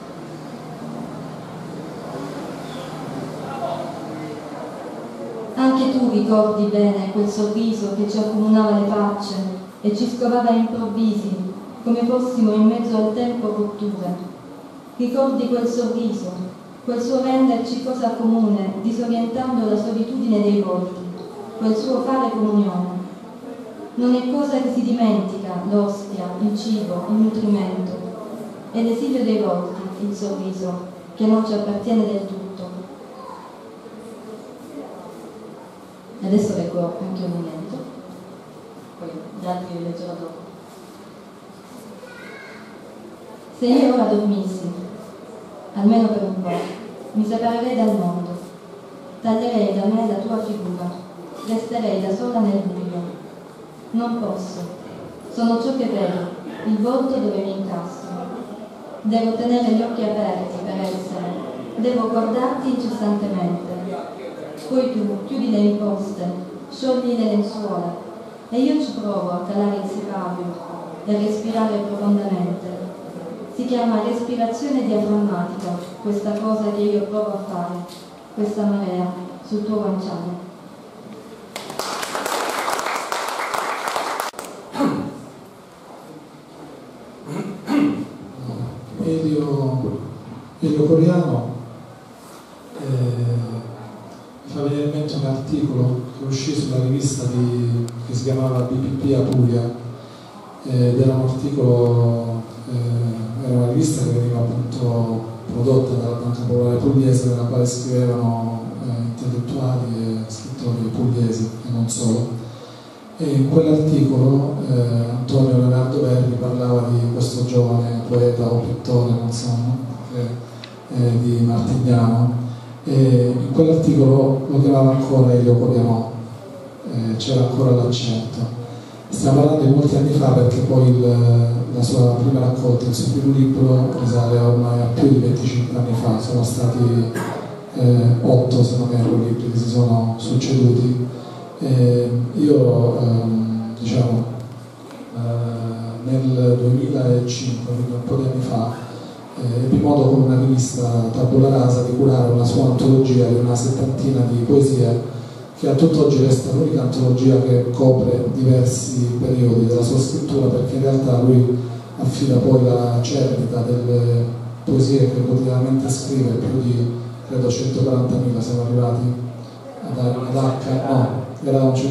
Anche tu ricordi bene quel sorriso che ci accomunava le facce e ci scovava improvvisi, come fossimo in mezzo al tempo cotture. Ricordi quel sorriso, quel suo renderci cosa comune, disorientando la solitudine dei volti, quel suo fare comunione. Non è cosa che si dimentica l'ostia, il cibo, il nutrimento. È l'esilio dei volti, il sorriso, che non ci appartiene del tutto. Adesso leggo anche un momento, poi gli altri li leggerò dopo. Se io ora dormissi, almeno per un po', mi separerei dal mondo, taglierei da me la tua figura, resterei da sola nel buio. Non posso, sono ciò che vedo, il volto dove mi incastro. Devo tenere gli occhi aperti per essere, devo guardarti incessantemente. Poi tu chiudi le imposte, sciogli le lenzuola e io ci provo a calare il sipario e a respirare profondamente. Si chiama respirazione diaframmatica, questa cosa che io provo a fare, questa marea sul tuo guanciale. Elio, Elio Coriano eh, fa venire in mente un articolo che uscì sulla rivista di, che si chiamava B P P Apulia ed era un articolo, eh, era una rivista che veniva appunto prodotta dalla Banca Popolare Pugliese, nella quale scrivevano eh, intellettuali e scrittori pugliesi e non solo. E in quell'articolo eh, Antonio Leonardo Verri parlava di questo giovane poeta o pittore, non so, no? eh, di Martignano, e in quell'articolo lo chiamava ancora Elio Coriamò, eh, c'era ancora l'accento. Stiamo parlando di molti anni fa, perché poi il, la sua prima raccolta, il suo primo libro, risale ormai a più di venticinque anni fa, sono stati eh, otto, se non erro, libri che si sono succeduti. Eh, io, ehm, diciamo, eh, nel duemilacinque, quindi un po' di anni fa, eh, ebbi modo con una rivista Tabula Rasa di curare una sua antologia di una settantina di poesie, che a tutt'oggi resta l'unica antologia che copre diversi periodi della sua scrittura, perché in realtà lui affida poi la cernita delle poesie che quotidianamente scrive, più di credo centoquarantamila, siamo arrivati ad, ad H, no, era un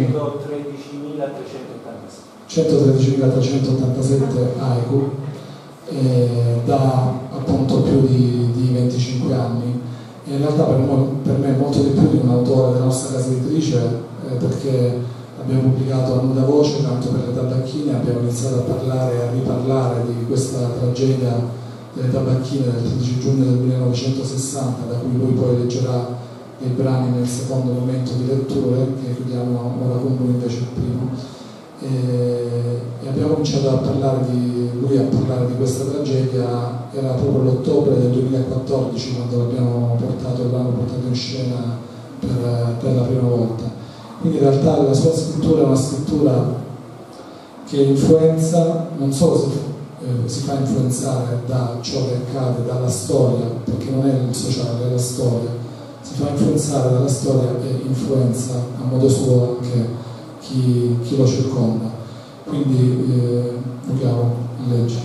centotredicimilatrecentottantasette haiku, eh, da appunto più di, di venticinque anni. In realtà per, per me è molto di più di un autore della nostra casa editrice, eh, perché abbiamo pubblicato a nuda voce Canto per le tabacchine, abbiamo iniziato a parlare e a riparlare di questa tragedia delle tabacchine del tredici giugno del millenovecentosessanta, da cui lui poi leggerà dei brani nel secondo momento di letture, che chiudiamo ora con lui invece il primo. E, e abbiamo cominciato a parlare di lui a parlare di questa tragedia, era proprio l'ottobre del duemilaquattordici quando l'abbiamo portato, l'hanno portato in scena per, per la prima volta. Quindi in realtà la sua scrittura è una scrittura che influenza, non solo si, eh, si fa influenzare da ciò che accade, dalla storia, perché non è il sociale, è la storia, si fa influenzare dalla storia e influenza a modo suo anche Chi, chi lo circonda. Quindi eh, lo chiamo a leggere.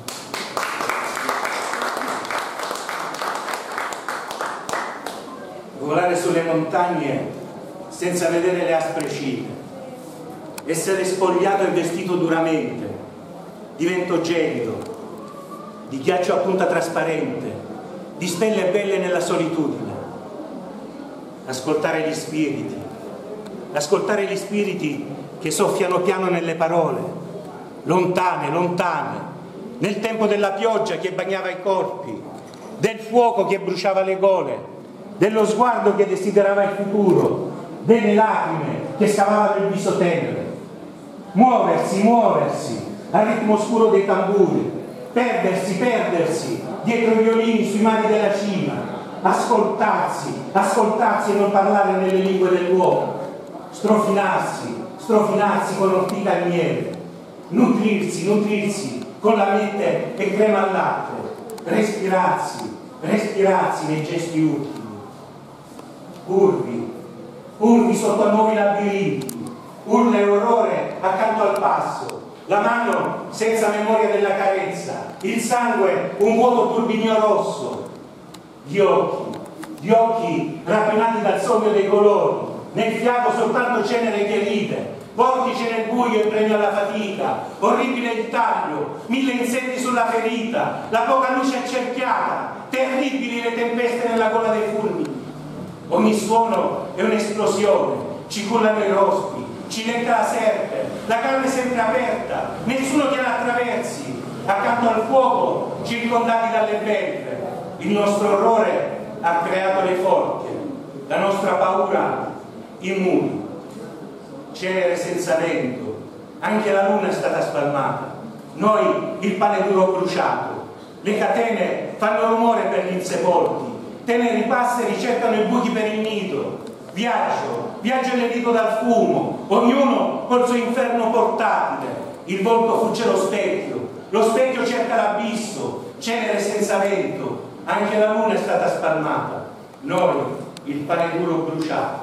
Volare sulle montagne senza vedere le aspre cime, essere spogliato e vestito duramente, divento gelido, di ghiaccio a punta trasparente, di stelle belle nella solitudine, ascoltare gli spiriti, ascoltare gli spiriti che soffiano piano nelle parole, lontane, lontane, nel tempo della pioggia che bagnava i corpi, del fuoco che bruciava le gole, dello sguardo che desiderava il futuro, delle lacrime che scavavano il viso tenere. Muoversi, muoversi al ritmo scuro dei tamburi, perdersi, perdersi dietro i violini sui mari della cima, ascoltarsi, ascoltarsi e non parlare nelle lingue dell'uomo, strofinarsi, strofinarsi con ortica e miele, nutrirsi, nutrirsi con la mente e crema al latte, respirarsi, respirarsi nei gesti ultimi, curvi, curvi sotto a nuovi labirinti, urla e orrore accanto al passo, la mano senza memoria della carezza, il sangue un vuoto turbinio rosso, gli occhi, gli occhi rapinati dal sogno dei colori, nel fiato soltanto cenere che ride, vortice nel buio e premio alla fatica, orribile il taglio, mille insetti sulla ferita, la poca luce accerchiata, terribili le tempeste nella gola dei fulmini. Ogni suono è un'esplosione, ci cullano i rospi, ci lecca la serpe, la carne sempre aperta, nessuno che la attraversi, accanto al fuoco circondati dalle belve. Il nostro orrore ha creato le forche, la nostra paura i muri, cenere senza vento, anche la luna è stata spalmata, noi il pane duro bruciato, le catene fanno rumore per gli insepolti, teneri passeri cercano i buchi per il nido, viaggio, viaggio inedito dal fumo, ognuno col suo inferno portatile, il volto fugge lo specchio, lo specchio cerca l'abisso, cenere senza vento, anche la luna è stata spalmata, noi il pane duro bruciato.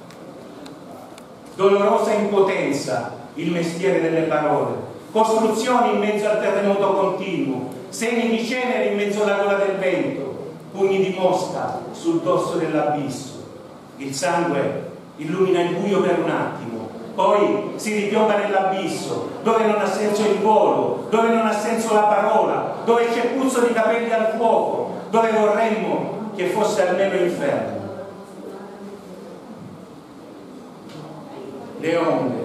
Dolorosa impotenza il mestiere delle parole, costruzioni in mezzo al terremoto continuo, semi di cenere in mezzo alla gola del vento, pugni di mosca sul dorso dell'abisso. Il sangue illumina il buio per un attimo, poi si ripiomba nell'abisso, dove non ha senso il volo, dove non ha senso la parola, dove c'è puzzo di capelli al fuoco, dove vorremmo che fosse almeno inferno. Le onde,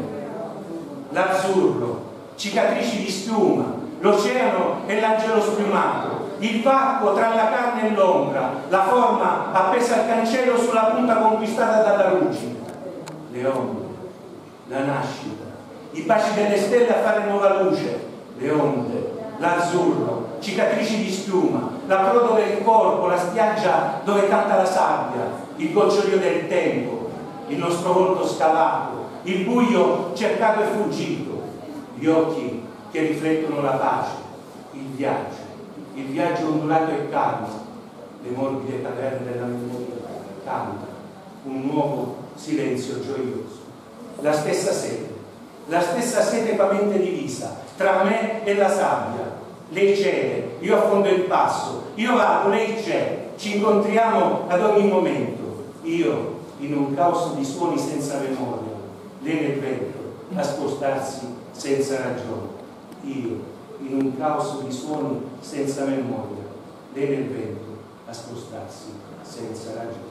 l'azzurro, cicatrici di spiuma, l'oceano e l'angelo spiumato, il varco tra la carne e l'ombra, la forma appesa al cancello sulla punta conquistata dalla ruggine, le onde, la nascita, i baci delle stelle a fare nuova luce, le onde, l'azzurro, cicatrici di schiuma, l'approdo del corpo, la spiaggia dove canta la sabbia, il gocciolio del tempo, il nostro volto scavato, il buio cercato e fuggito, gli occhi che riflettono la pace, il viaggio, il viaggio ondulato e calmo, le morbide caverne della memoria, canta un nuovo silenzio gioioso, la stessa sete, la stessa sete pavente divisa tra me e la sabbia. Lei cede, io affondo il passo, io vado, lei c'è, ci incontriamo ad ogni momento, io in un caos di suoni senza memoria, lei nel vento a spostarsi senza ragione, io in un caos di suoni senza memoria, lei nel vento a spostarsi senza ragione.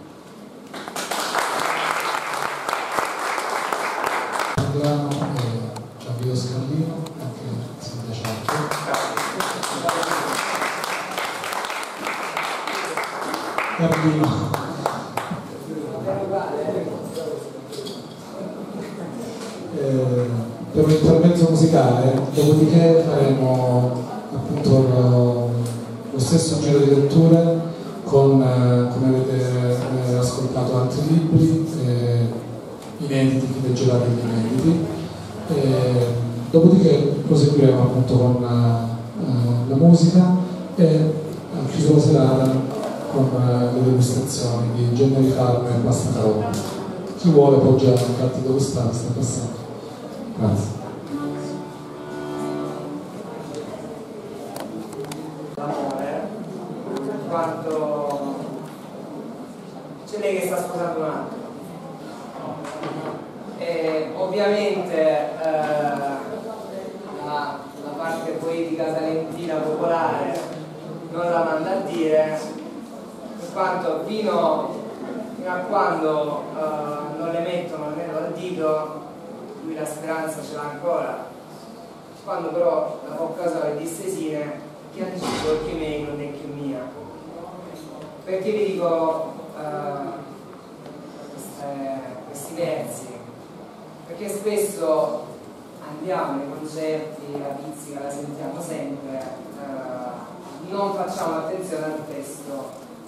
Il brano è Gianvito Scandino, anche Silvia Ciarco. Cardino. Eh, per un intermezzo musicale, dopodiché faremo appunto lo, lo stesso giro di letture con, eh, come avete eh, ascoltato, altri libri eh, inediti, chi leggerà degli inediti. Eh, dopodiché proseguiremo appunto con uh, la musica e a chiusura serata con uh, le degustazioni di Generi Farm e Pasta Carota. Chi vuole può già, infatti dove sta, sta passando. Grazie. L'amore, quanto c'è lei che sta sposando un altro. E ovviamente eh, la, la parte poetica salentina popolare non la manda a dire, per quanto fino, fino a quando eh, non le mettono nemmeno al dito lui la speranza ce l'ha ancora, quando però la può causare di stesine chi ha deciso che meglio non è che mia. Perché vi dico eh, queste, questi versi? Perché spesso andiamo nei concerti, la pizzica la sentiamo sempre, eh, non facciamo attenzione al testo.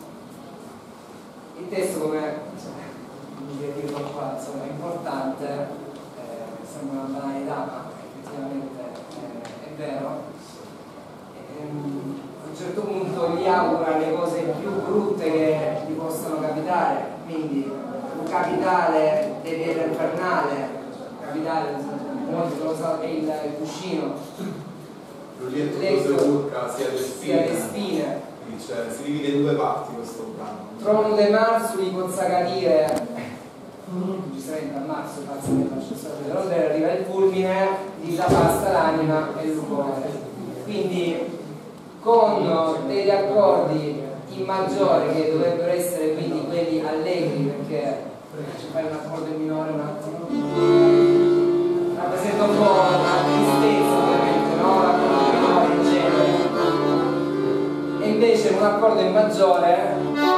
Il testo, come mi dico qua, insomma, è importante, eh, sembra una banalità, ma effettivamente eh, è vero. E, um, a un certo punto gli augura le cose più brutte che gli possono capitare, quindi un capitale deve essere infernale. Capitale, molti lo sanno, è il, il cuscino. L'ulietto Urca sia le spine. Sia le spine. Dice, si divide in due parti questo brano. Trono de marzo li pozza cadire, giustamente a marzo pazzo che faccio sapere, dove arriva il fulmine, di la pasta l'anima e il cuore. Quindi con degli accordi in maggiore che dovrebbero essere quindi quelli allegri, perché ci fai un accordo in minore un attimo. Rappresenta un po' la tristezza, ovviamente, no? L'accordo in minore in genere. E invece un accordo in maggiore,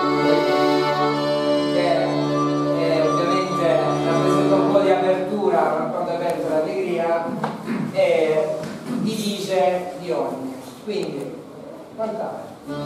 che è, ovviamente rappresenta un po' di apertura, un accordo aperto all'allegria, e ti dice di ogni. Quindi, cantare.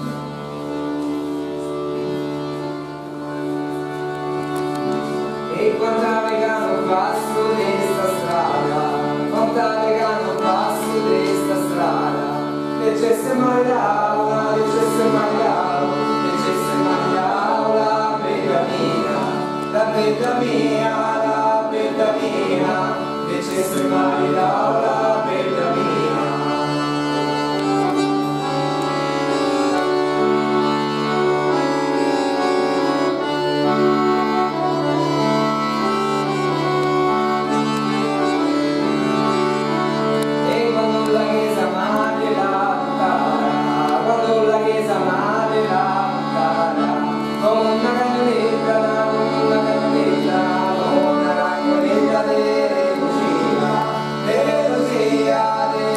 E guardare che non passo di sta strada, guardare che non passo di sta strada, che c'è se mai l'aula, che c'è se mai l'aula, che c'è se mai l'aula, bella mia, la bella mia, la bella mia, che c'è se mai l'aula, bella mia. Una cagnoletta delle cucina, delle Lucia,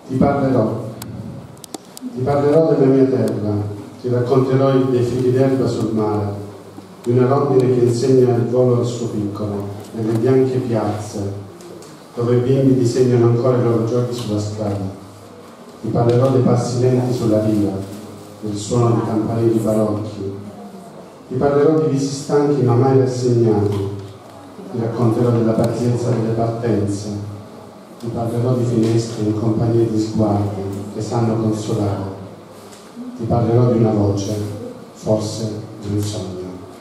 Ti parlerò, ti parlerò della mia terra, ti racconterò dei fili d'erba sul mare, di una rondine che insegna il volo al suo piccolo, nelle bianche piazze, dove i bimbi disegnano ancora i loro giochi sulla strada. Ti parlerò dei passi lenti sulla riva, del suono di campanili barocchi. Ti parlerò di visi stanchi ma mai rassegnati. Ti racconterò della pazienza delle partenze. Ti parlerò di finestre in compagnia di sguardi che sanno consolare. Ti parlerò di una voce, forse di un sogno.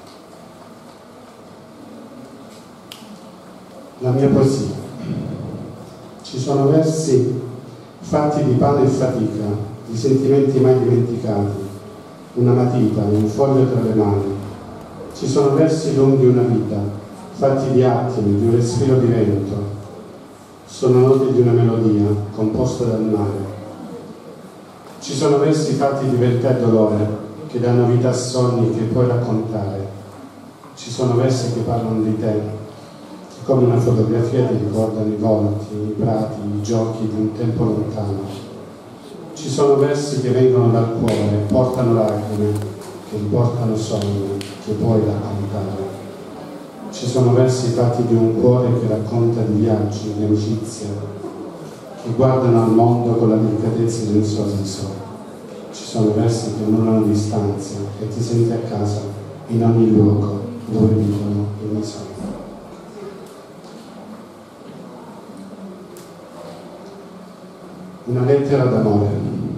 La mia poesia. Ci sono versi fatti di pane e fatica, di sentimenti mai dimenticati, una matita, un foglio tra le mani. Ci sono versi lunghi una vita, fatti di attimi, di un respiro di vento. Sono note di una melodia, composta dal mare. Ci sono versi fatti di verità e dolore, che danno vita a sogni che puoi raccontare. Ci sono versi che parlano di te, come una fotografia ti ricordano i volti, i prati, i giochi di un tempo lontano. Ci sono versi che vengono dal cuore, portano lacrime, che riportano sogni, che puoi raccontare. Ci sono versi fatti di un cuore che racconta di viaggi, di amicizie, che guardano al mondo con la delicatezza di un sorriso. Ci sono versi che annullano distanze e ti senti a casa in ogni luogo dove vivono i miei sogni. Una lettera d'amore.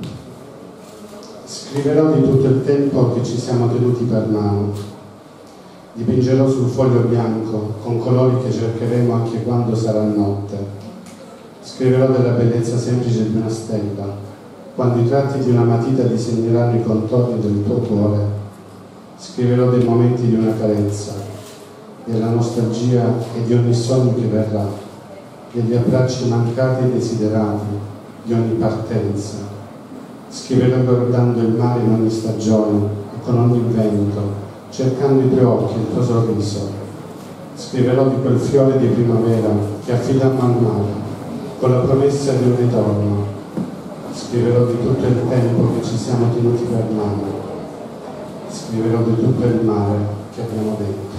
Scriverò di tutto il tempo che ci siamo tenuti per mano. Dipingerò sul foglio bianco con colori che cercheremo anche quando sarà notte. Scriverò della bellezza semplice di una stella, quando i tratti di una matita disegneranno i contorni del tuo cuore. Scriverò dei momenti di una carezza, della nostalgia e di ogni sogno che verrà, degli abbracci mancati e desiderati, di ogni partenza. Scriverò guardando il mare in ogni stagione e con ogni vento, cercando i tuoi occhi e il tuo sorriso. Scriverò di quel fiore di primavera che affidammo al mare, con la promessa di un ritorno. Scriverò di tutto il tempo che ci siamo tenuti per mano. Scriverò di tutto il mare che abbiamo detto.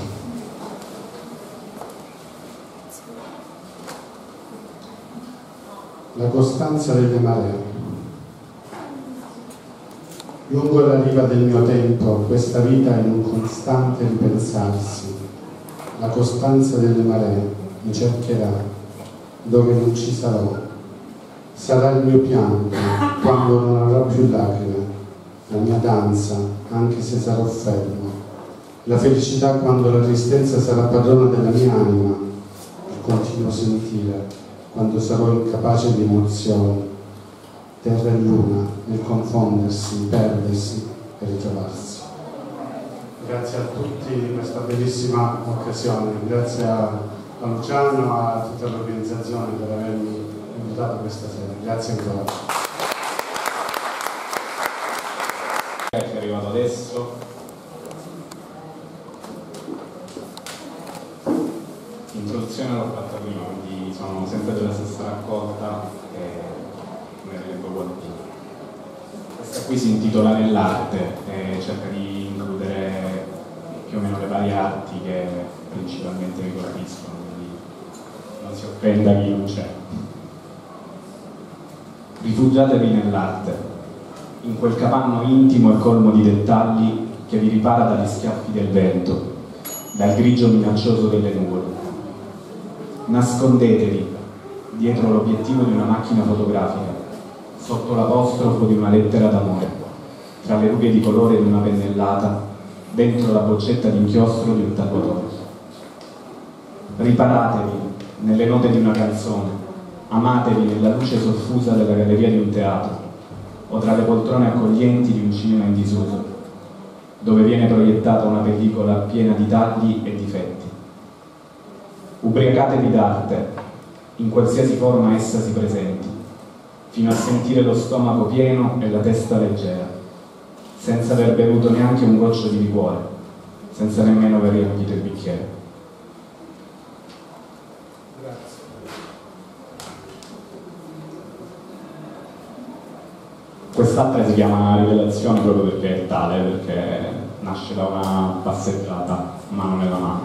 La costanza delle maree. Lungo la riva del mio tempo, questa vita è in un costante ripensarsi. La costanza delle maree mi cercherà dove non ci sarò. Sarà il mio pianto quando non avrò più lacrime, la mia danza anche se sarò fermo, la felicità quando la tristezza sarà padrona della mia anima, il continuo sentire quando sarò incapace di emozioni, terra e luna nel confondersi, perdersi e ritrovarsi. Grazie a tutti di questa bellissima occasione, grazie a, a Luciano e a tutta l'organizzazione per avermi invitato questa sera. Grazie ancora. È arrivato adesso. L'introduzione l'ho fatta prima, quindi sono sempre della stessa raccolta e ne leggo qualcuno. Questa qui si intitola Nell'arte e cerca di includere più o meno le varie arti che principalmente mi colpiscono, quindi non si offenda chi non c'è. Rifugiatevi nell'arte, in quel capanno intimo e colmo di dettagli che vi ripara dagli schiaffi del vento, dal grigio minaccioso delle nuvole. Nascondetevi dietro l'obiettivo di una macchina fotografica, sotto l'apostrofo di una lettera d'amore, tra le rughe di colore di una pennellata, dentro la boccetta d'inchiostro di un tatuatore. Riparatevi nelle note di una canzone, amatevi nella luce soffusa della galleria di un teatro o tra le poltrone accoglienti di un cinema in disuso, dove viene proiettata una pellicola piena di tagli e difetti. Ubriacatevi d'arte, in qualsiasi forma essa si presenti, fino a sentire lo stomaco pieno e la testa leggera, senza aver bevuto neanche un goccio di liquore, senza nemmeno aver riempito il bicchiere. Grazie. Quest'altra si chiama Rivelazione proprio perché è tale, perché nasce da una passeggiata, mano nella mano.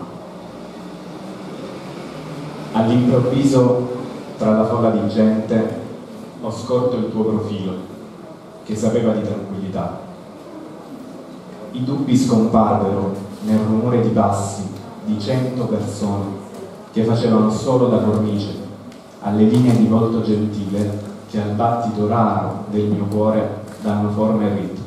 All'improvviso, tra la folla di gente, ho scorto il tuo profilo, che sapeva di tranquillità. I dubbi scomparvero nel rumore di passi di cento persone che facevano solo da cornice alle linee di volto gentile che al battito raro del mio cuore danno forma e ritmo.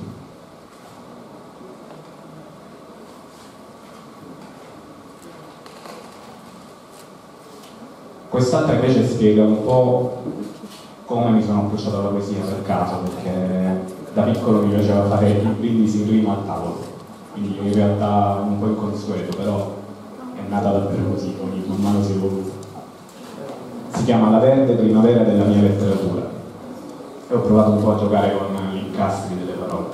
Quest'altra invece spiega un po' come mi sono approcciato alla poesia per caso, perché da piccolo mi piaceva fare i brindisi in rima al tavolo, quindi in realtà un po' inconsueto, però è nata davvero così, con il man mano si è evoluto. Si chiama La verde primavera della mia letteratura e ho provato un po' a giocare con gli incastri delle parole.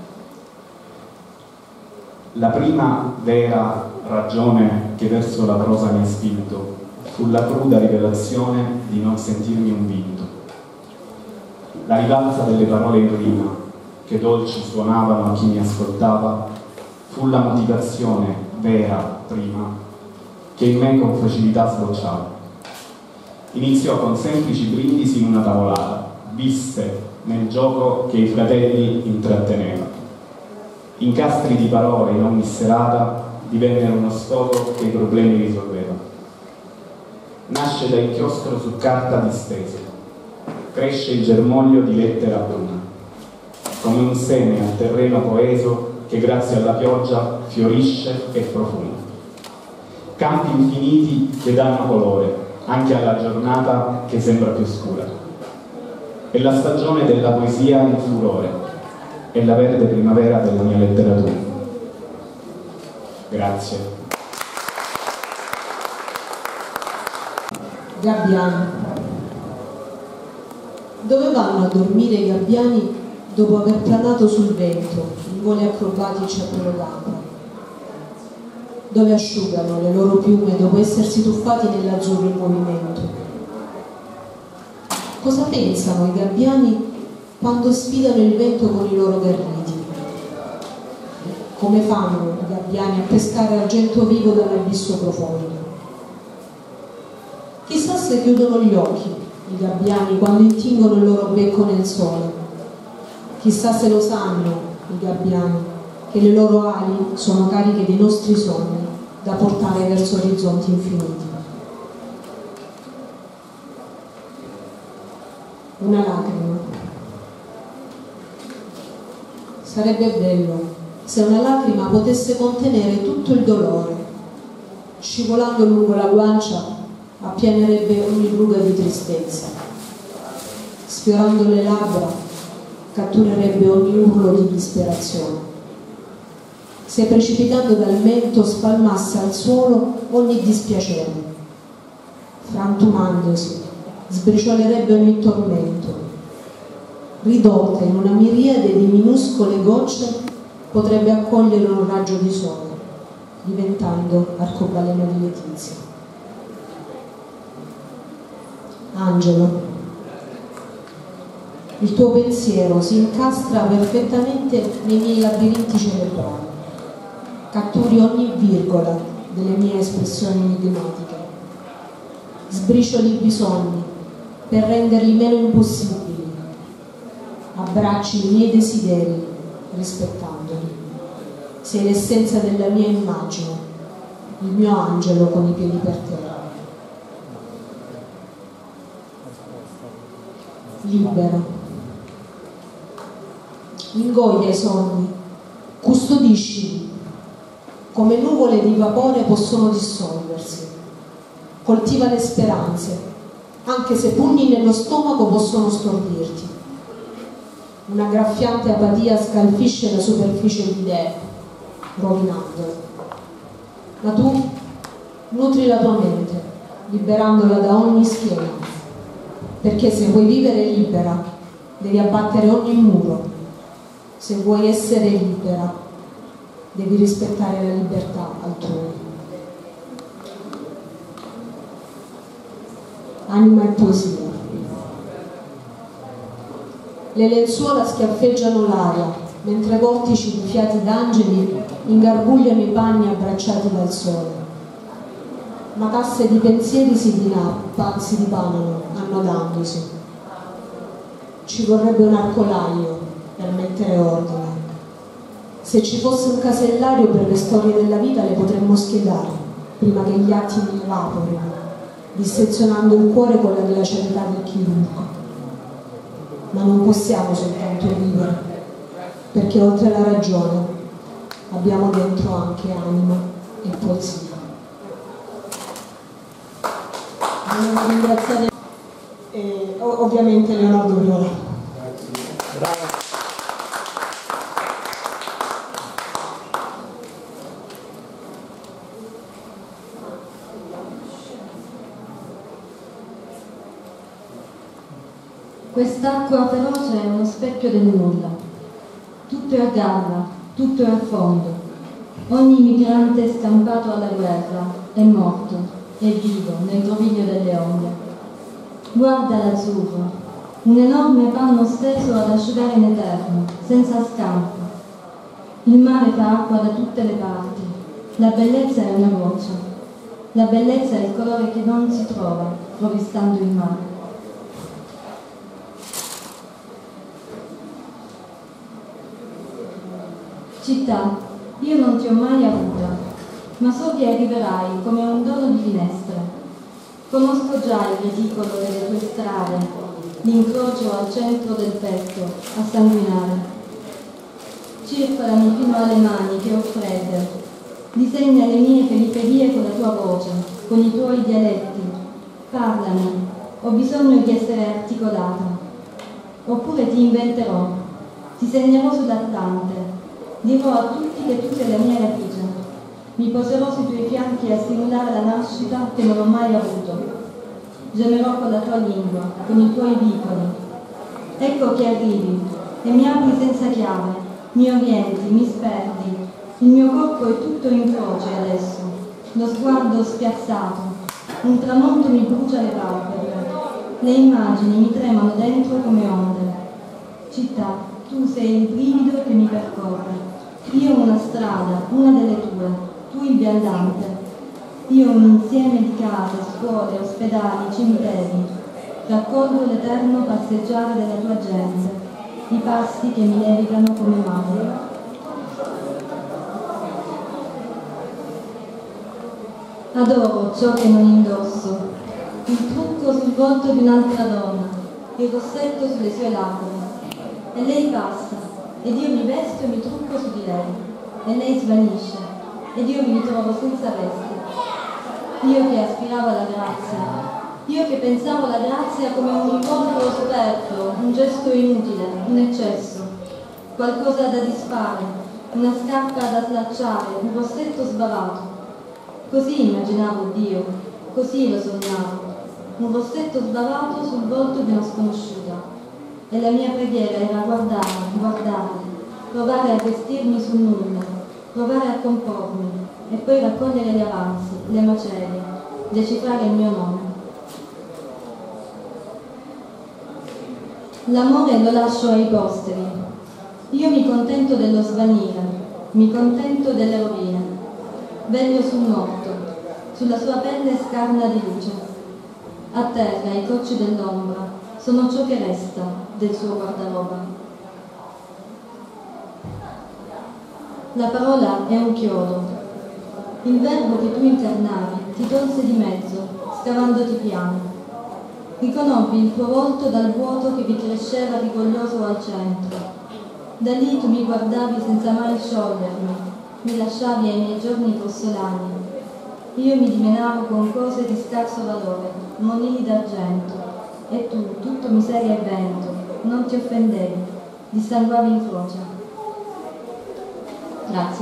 La prima vera ragione che verso la prosa mi ha spinto fu la cruda rivelazione di non sentirmi un vinto. La rivalsa delle parole in rima, che dolci suonavano a chi mi ascoltava, fu la motivazione vera, prima, che in me con facilità sbocciava. Iniziò con semplici brindisi in una tavolata, visse nel gioco che i fratelli intratteneva. Incastri di parole in ogni serata divennero uno sfogo che i problemi risolveva. Nasce da inchiostro su carta distesa, cresce il germoglio di lettera bruna, come un seme al terreno coeso che grazie alla pioggia fiorisce e profuma. Campi infiniti che danno colore anche alla giornata che sembra più scura. È la stagione della poesia in furore, è la verde primavera della mia letteratura. Grazie. Gabbiani. Dove vanno a dormire i gabbiani dopo aver planato sul vento in voli acrobatici a pelo labbra? Dove asciugano le loro piume dopo essersi tuffati nell'azzurro in movimento? Cosa pensano i gabbiani quando sfidano il vento con i loro garriti? Come fanno i gabbiani a pescare argento vivo dall'abisso profondo? Chissà se chiudono gli occhi i gabbiani quando intingono il loro becco nel sole. Chissà se lo sanno i gabbiani che le loro ali sono cariche dei nostri sogni da portare verso orizzonti infiniti. Una lacrima. Sarebbe bello se una lacrima potesse contenere tutto il dolore. Scivolando lungo la guancia appianerebbe ogni ruga di tristezza. Sfiorando le labbra catturerebbe ogni urlo di disperazione. Se precipitando dal mento spalmasse al suolo ogni dispiacere. Frantumandosi sbriciolerebbe ogni tormento. Ridotta in una miriade di minuscole gocce potrebbe accogliere un raggio di sole, diventando arcobaleno di letizia. Angelo, il tuo pensiero si incastra perfettamente nei miei labirinti cerebrali, catturi ogni virgola delle mie espressioni enigmatiche, sbricioli i bisogni per renderli meno impossibili, abbracci i miei desideri rispettandoli. Sei l'essenza della mia immagine, il mio angelo con i piedi per terra. Libera, ingoglia i sogni, custodiscili, come nuvole di vapore possono dissolversi, coltiva le speranze, anche se pugni nello stomaco possono stordirti. Una graffiante apatia scalfisce la superficie di idee, rovinandola. Ma tu nutri la tua mente, liberandola da ogni schema. Perché se vuoi vivere libera, devi abbattere ogni muro. Se vuoi essere libera, devi rispettare la libertà altrui. Anima e poesia. Le lenzuola schiaffeggiano l'aria, mentre vortici di fiati d'angeli ingarbugliano i panni abbracciati dal sole. Matasse di pensieri si, dinappa, si dipanano, annodandosi. Ci vorrebbe un arcolaio per mettere ordine. Se ci fosse un casellario per le storie della vita le potremmo spiegare, prima che gli attimi evaporino, dissezionando il cuore con la glacialità del chirurgo. Ma non possiamo soltanto vivere, perché oltre la ragione abbiamo dentro anche anima e poesia. Volevo ringraziare eh, ovviamente Leonardo Viola. Bravo. Quest'acqua feroce è uno specchio del nulla. Tutto è a galla, tutto è a fondo. Ogni migrante scampato alla guerra è morto, è vivo nel groviglio delle onde. Guarda l'azzurro, un enorme panno steso ad asciugare in eterno, senza scampo. Il mare fa acqua da tutte le parti. La bellezza è una goccia. La bellezza è il colore che non si trova rovistando il mare. Città, io non ti ho mai avuta, ma so che arriverai come un dono di finestre. Conosco già il reticolo delle tue strade, l'incrocio al centro del petto, a sanguinare. Circolami fino alle mani che ho fredde, disegna le mie periferie con la tua voce, con i tuoi dialetti. Parlami, ho bisogno di essere articolata. Oppure ti inventerò, ti segnerò sull'Atlante. Dirò a tutti che tu sei la mia radice. Mi poserò sui tuoi fianchi a simulare la nascita che non ho mai avuto. Gemerò con la tua lingua, con i tuoi vicoli. Ecco che arrivi e mi apri senza chiave, mi orienti, mi sperdi. Il mio corpo è tutto in croce adesso, lo sguardo spiazzato. Un tramonto mi brucia le palpebre. Le immagini mi tremano dentro come onde. Città, tu sei il brivido che mi percorre. Io una strada, una delle tue, tu il viandante. Io un insieme di case, scuole, ospedali, cimiteri. Raccolgo l'eterno passeggiare della tua gente, i passi che mi levigano come mani. Adoro ciò che non indosso, il trucco sul volto di un'altra donna, il rossetto sulle sue labbra. E lei passa, ed io mi vesto e mi trucco su di lei, e lei svanisce, ed io mi ritrovo senza vesti. Io che aspiravo alla grazia, io che pensavo alla grazia come un incontro superfluo, un gesto inutile, un eccesso, qualcosa da disfare, una scarpa da slacciare, un rossetto sbavato. Così immaginavo Dio, così lo sognavo, un rossetto sbavato sul volto di una sconosciuta. E la mia preghiera era guardare, guardare, provare a vestirmi sul nulla, provare a compormi e poi raccogliere gli avanzi, le macerie, decifrare il mio nome. L'amore lo lascio ai posteri. Io mi contento dello svanire, mi contento delle rovine. Veglio sul morto, sulla sua pelle scarna di luce. A terra i cocci dell'ombra sono ciò che resta del suo guardaroba. La parola è un chiodo. Il verbo che tu incarnavi ti tolse di mezzo, scavandoti piano. Riconobbi il tuo volto dal vuoto che vi cresceva rigoglioso al centro. Da lì tu mi guardavi senza mai sciogliermi, mi lasciavi ai miei giorni grossolani. Io mi dimenavo con cose di scarso valore, monili d'argento. E tu, tutto miseria e vento, non ti offendevi, dissanguavi in croce. Grazie.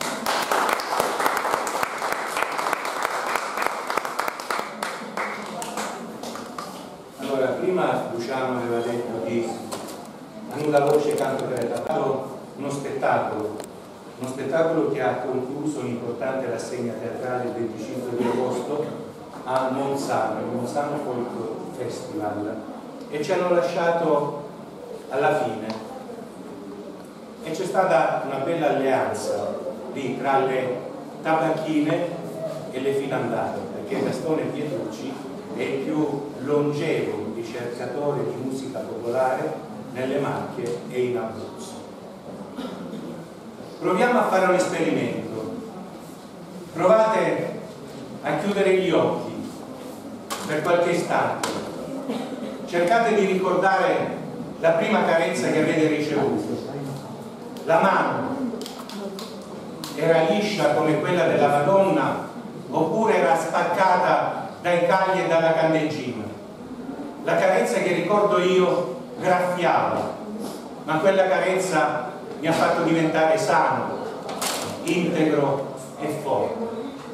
Allora, prima Luciano aveva detto di a nulla voce canto per età, uno spettacolo, uno spettacolo che ha concluso un'importante rassegna teatrale il venticinque di agosto a Monzano, il Monzano Folk Festival, e ci hanno lasciato alla fine. E c'è stata una bella alleanza lì tra le tabacchine e le filandate, perché Gastone Pietrucci è il più longevo ricercatore di musica popolare nelle Marche e in Abruzzo. Proviamo a fare un esperimento. Provate a chiudere gli occhi per qualche istante. Cercate di ricordare la prima carezza che avete ricevuto. La mano era liscia come quella della Madonna oppure era spaccata dai cagli e dalla candeggina? La carezza che ricordo io graffiava, ma quella carezza mi ha fatto diventare sano, integro e forte.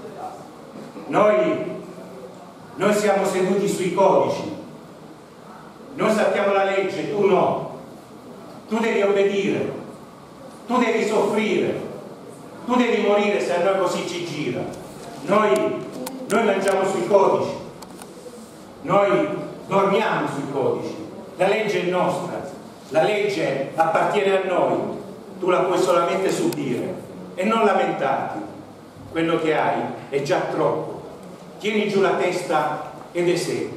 Noi, noi siamo seduti sui codici, noi sappiamo la legge, tu no. Tu devi obbedire, tu devi soffrire, tu devi morire se a noi così ci gira. Noi, noi mangiamo sui codici, noi dormiamo sui codici, la legge è nostra, la legge appartiene a noi, tu la puoi solamente subire e non lamentarti, quello che hai è già troppo, tieni giù la testa ed esegui.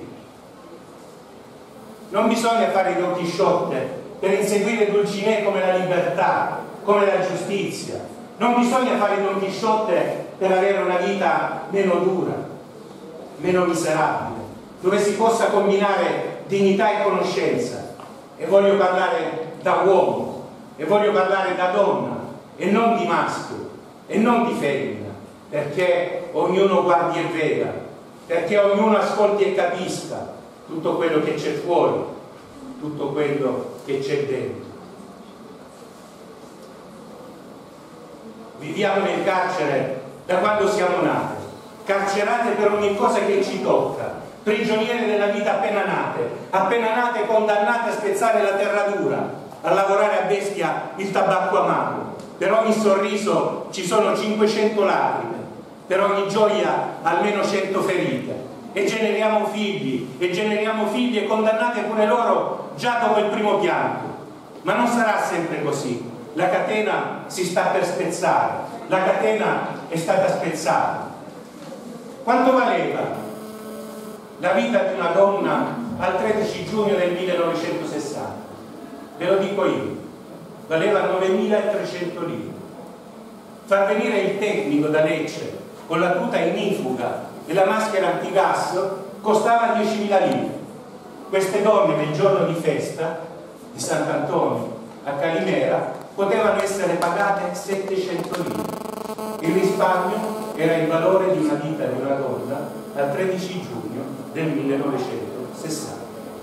Non bisogna fare Don Chisciotte per inseguire Dulcinea come la libertà, come la giustizia, non bisogna fare Don Chisciotte per avere una vita meno dura, meno miserabile, dove si possa combinare dignità e conoscenza. E voglio parlare da uomo, e voglio parlare da donna, e non di maschio, e non di femmina, perché ognuno guardi e veda, perché ognuno ascolti e capisca tutto quello che c'è fuori, tutto quello che c'è dentro. Viviamo nel carcere da quando siamo nate, carcerate per ogni cosa che ci tocca, prigioniere della vita appena nate, appena nate condannate a spezzare la terra dura, a lavorare a bestia il tabacco amaro. Per ogni sorriso ci sono cinquecento lacrime, per ogni gioia almeno cento ferite. E generiamo figli, e generiamo figlie condannate pure loro già dopo il primo pianto. Ma non sarà sempre così. La catena si sta per spezzare, la catena è stata spezzata. Quanto valeva la vita di una donna al tredici giugno del millenovecentosessanta? Ve lo dico io, valeva novemilatrecento lire. Far venire il tecnico da Lecce con la tuta ignifuga e la maschera antigas costava diecimila lire. Queste donne nel giorno di festa di Sant'Antonio a Calimera potevano essere pagate settecento lire. Il risparmio era il valore di una vita di una donna al tredici giugno del millenovecentosessanta.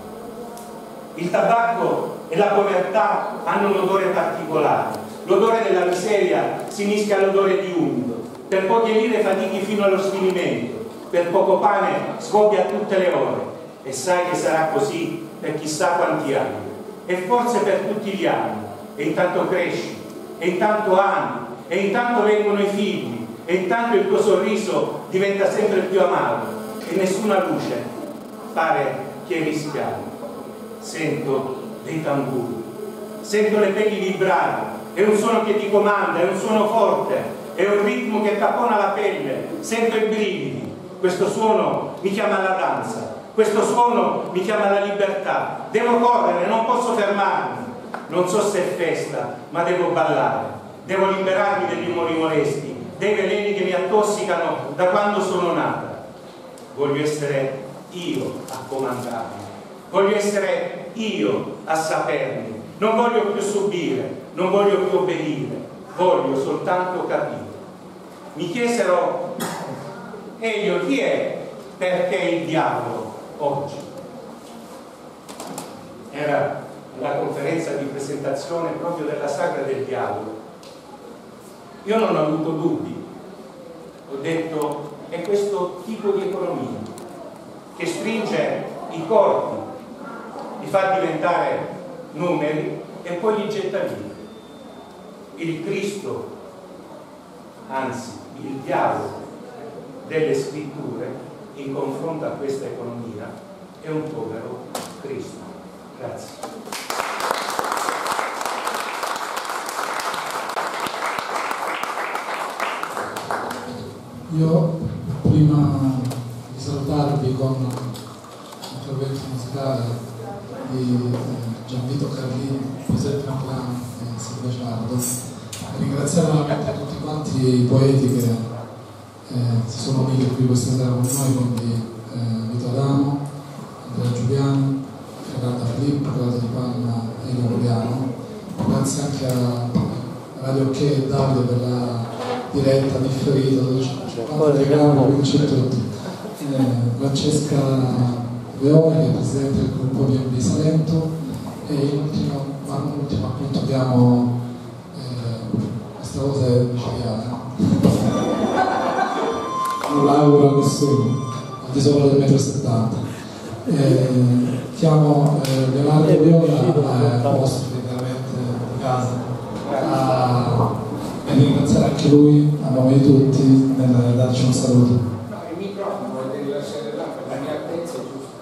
Il tabacco e la povertà hanno un odore particolare. L'odore della miseria si mischia all'odore di umido. Per poche lire fatichi fino allo sfinimento, per poco pane scopi a tutte le ore, e sai che sarà così per chissà quanti anni, e forse per tutti gli anni. E intanto cresci, e intanto ami, e intanto vengono i figli, e intanto il tuo sorriso diventa sempre più amaro, e nessuna luce pare che rischiare. Sento dei tamburi, sento le pelli vibrare, è un suono che ti comanda, è un suono forte, è un ritmo che tappona la pelle, sento i brividi. Questo suono mi chiama alla danza, questo suono mi chiama alla libertà. Devo correre, non posso fermarmi. Non so se è festa, ma devo ballare, devo liberarmi degli umori molesti, dei veleni che mi attossicano da quando sono nata. Voglio essere io a comandarmi, voglio essere io a sapermi, non voglio più subire, non voglio più obbedire, voglio soltanto capire. Mi chiesero, Elio, chi è perché il diavolo oggi? Era la conferenza di presentazione proprio della sagra del diavolo. Io non ho avuto dubbi, ho detto è questo tipo di economia che stringe i corpi, li fa diventare numeri e poi li getta via. Il Cristo, anzi il diavolo delle scritture in confronto a questa economia è un povero Cristo. Grazie. Io, prima di salutarvi con l'intervento musicale di eh, Gianvito Carlini, Giuseppe Anclano e Silvia Ciardo, ringraziare veramente tutti quanti i poeti che eh, si sono uniti qui questa sera con noi, quindi eh, Vito Adamo, Andrea Giuliani, Fernanda Filippo, Claudio Di Palma e Elio Poliano. Grazie anche a Radio Ok e Davide per la diretta differita, dove c'è tutti. Eh, Francesca Leone, che è presidente del gruppo B and B Salento, e in ultimo, ma non ultimo appunto abbiamo eh, questa cosa è micidiale, non l'auguro a nessuno, al di sopra del metro settanta. Eh, chiamo eh, Leonardo Viola, eh, apostoli veramente di casa, a, e ringraziare anche lui a nome di tutti nel darci un saluto. No, il microfono lo devi lasciare là per la mia altezza, è giusto?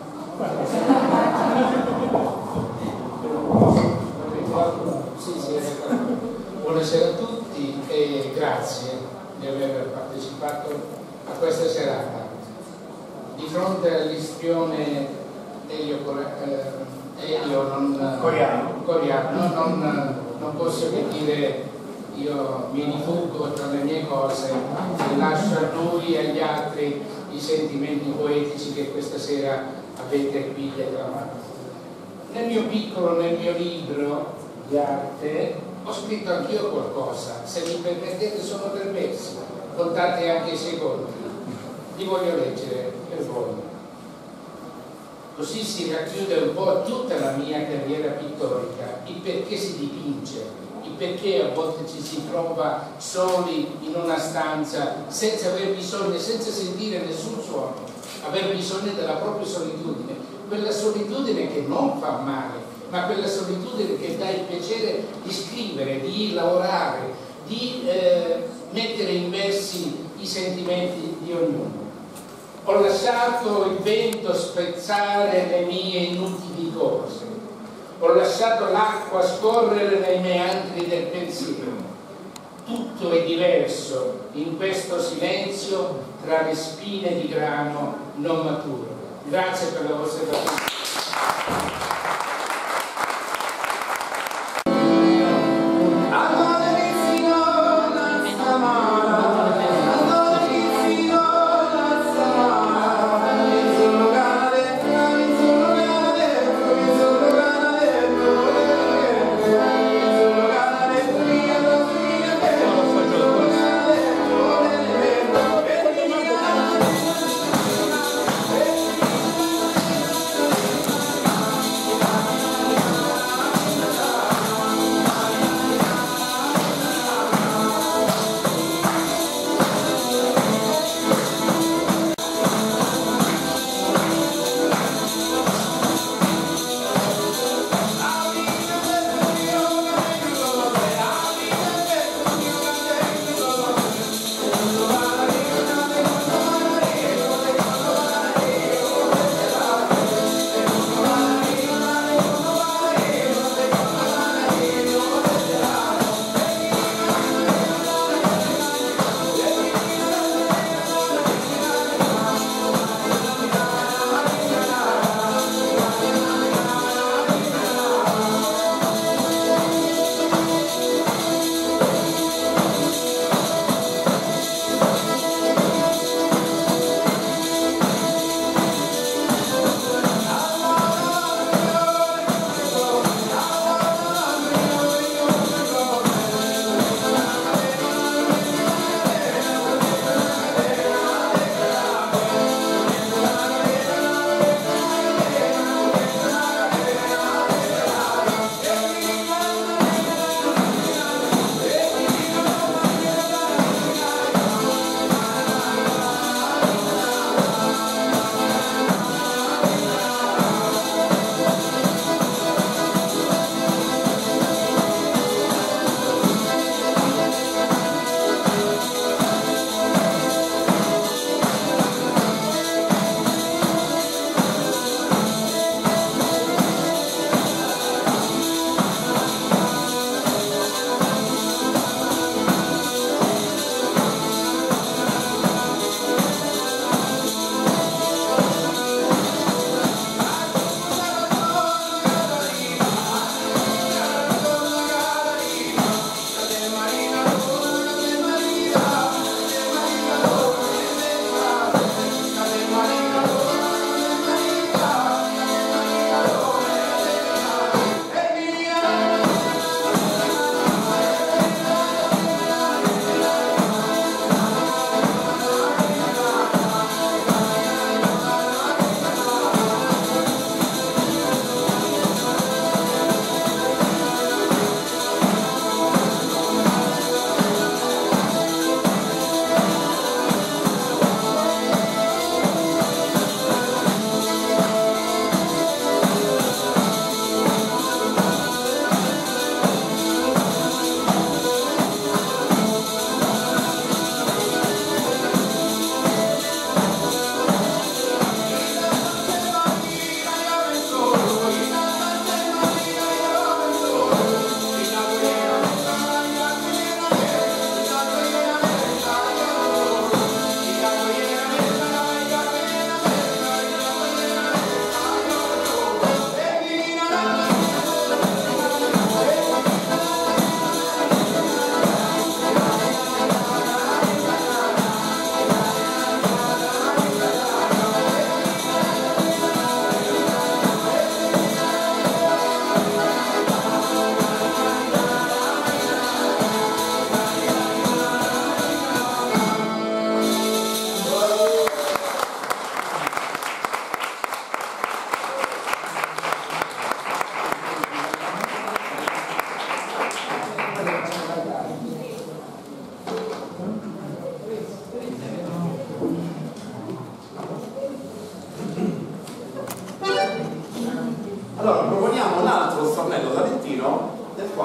Sì, sì, buonasera a tutti e grazie di aver partecipato a questa serata. Di fronte all'istrione Elio, eh, Elio non, Coriano, Coriano non, non posso che dire, io mi rifuggo tra le mie cose e lascio a lui e agli altri i sentimenti poetici che questa sera avete qui declamato. Nel mio piccolo, nel mio libro di arte, ho scritto anch'io qualcosa, se mi permettete sono tre versi, contate anche i secondi, li voglio leggere per voi. Così si racchiude un po' tutta la mia carriera pittorica, il perché si dipinge, il perché a volte ci si trova soli in una stanza senza aver bisogno, senza sentire nessun suono, aver bisogno della propria solitudine, quella solitudine che non fa male, ma quella solitudine che dà il piacere di scrivere, di lavorare, di eh, mettere in versi i sentimenti di ognuno. Ho lasciato il vento spezzare le mie inutili cose, ho lasciato l'acqua scorrere nei meandri del pensiero. Tutto è diverso in questo silenzio tra le spine di grano non maturo. Grazie per la vostra attenzione.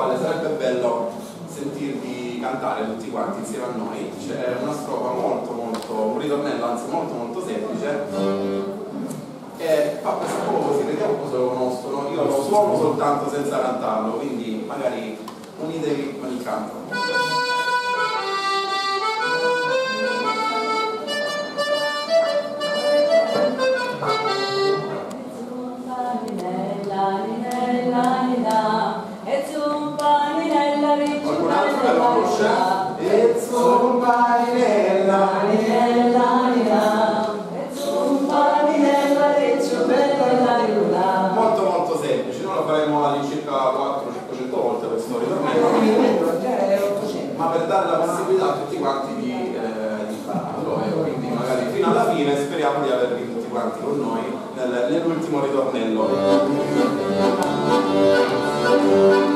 quale sarebbe bello sentirvi cantare tutti quanti insieme a noi. C'è una strofa molto molto, un ritornello anzi molto molto semplice, e fa questo po' così, vediamo cosa lo conoscono. Io lo suono soltanto senza cantarlo, quindi magari unitevi con il canto. Qualcun altro che lo conosce? E zumbarinella, molto molto semplice, noi lo faremo all'incirca quattrocento cinquecento volte questo ritornello, ma per dare la possibilità a tutti quanti di, eh, di impararlo, e quindi magari fino alla fine speriamo di averli tutti quanti con noi nel, nell'ultimo ritornello.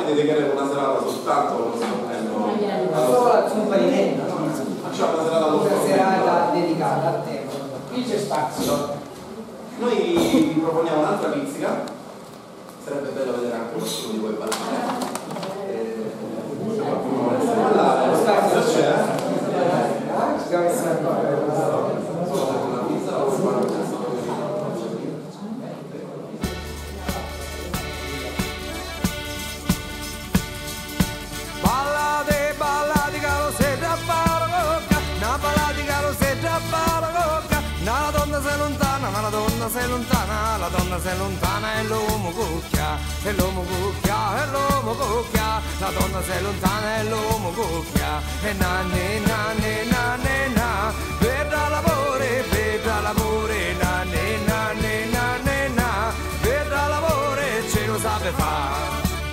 poi dedicheremo una serata soltanto allo sportello. Solo la zuppa di lenna, no? Facciamo una serata allo Una sportello. serata dedicata a te. Qui c'è spazio. Noi vi proponiamo un'altra pizzica, sarebbe bello vedere anche qualcuno di voi ballare. Se qualcuno volesse ballare, lo spazio c'è. Ci siamo messi d'accordo. Solo con la pizza o con Ballate, ballate, caro se da barocca, una ballate, caro se da barocca, una donna se lontana, una donna se lontana, la donna se lontana e l'uomo cucchia, e l'uomo cucchia, e l'uomo cucchia, la donna se lontana e l'uomo cucchia, e nanni, nanni, nanni, na, per l'amore, per l'amore, nanni, nanni, nanni, na, per l'amore ce lo sape fare.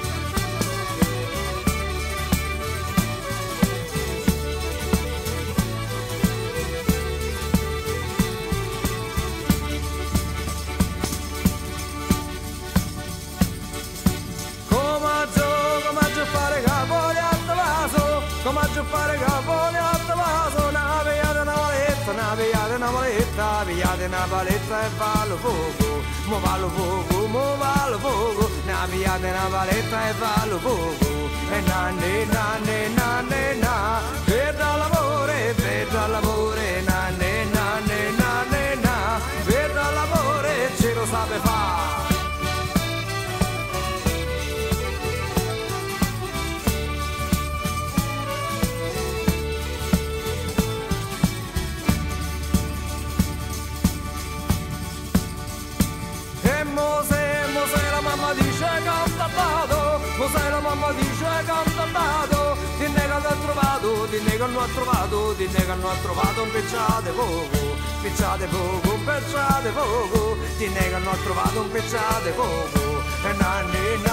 Come a fare capone a vaso, una pigliate una valetta, una pigliate una valetta, pigliate una valetta e vallo fuoco, mo vallo fuoco, mo vallo fuoco, una pigliate una valetta e vallo fuoco, e nanni, nanni, nanni, na, per l'amore, per l'amore, nanni, nanni, nanni, na, per l'amore ce lo sape fare. Sai la mamma dice che hanno andato, ti nega che ha trovato, ti nega non ha trovato, ti nega non ha trovato un pecciate poco, pecciate poco, un pecciate poco, ti nega non ha trovato un pecciate poco, e nanni, nanni.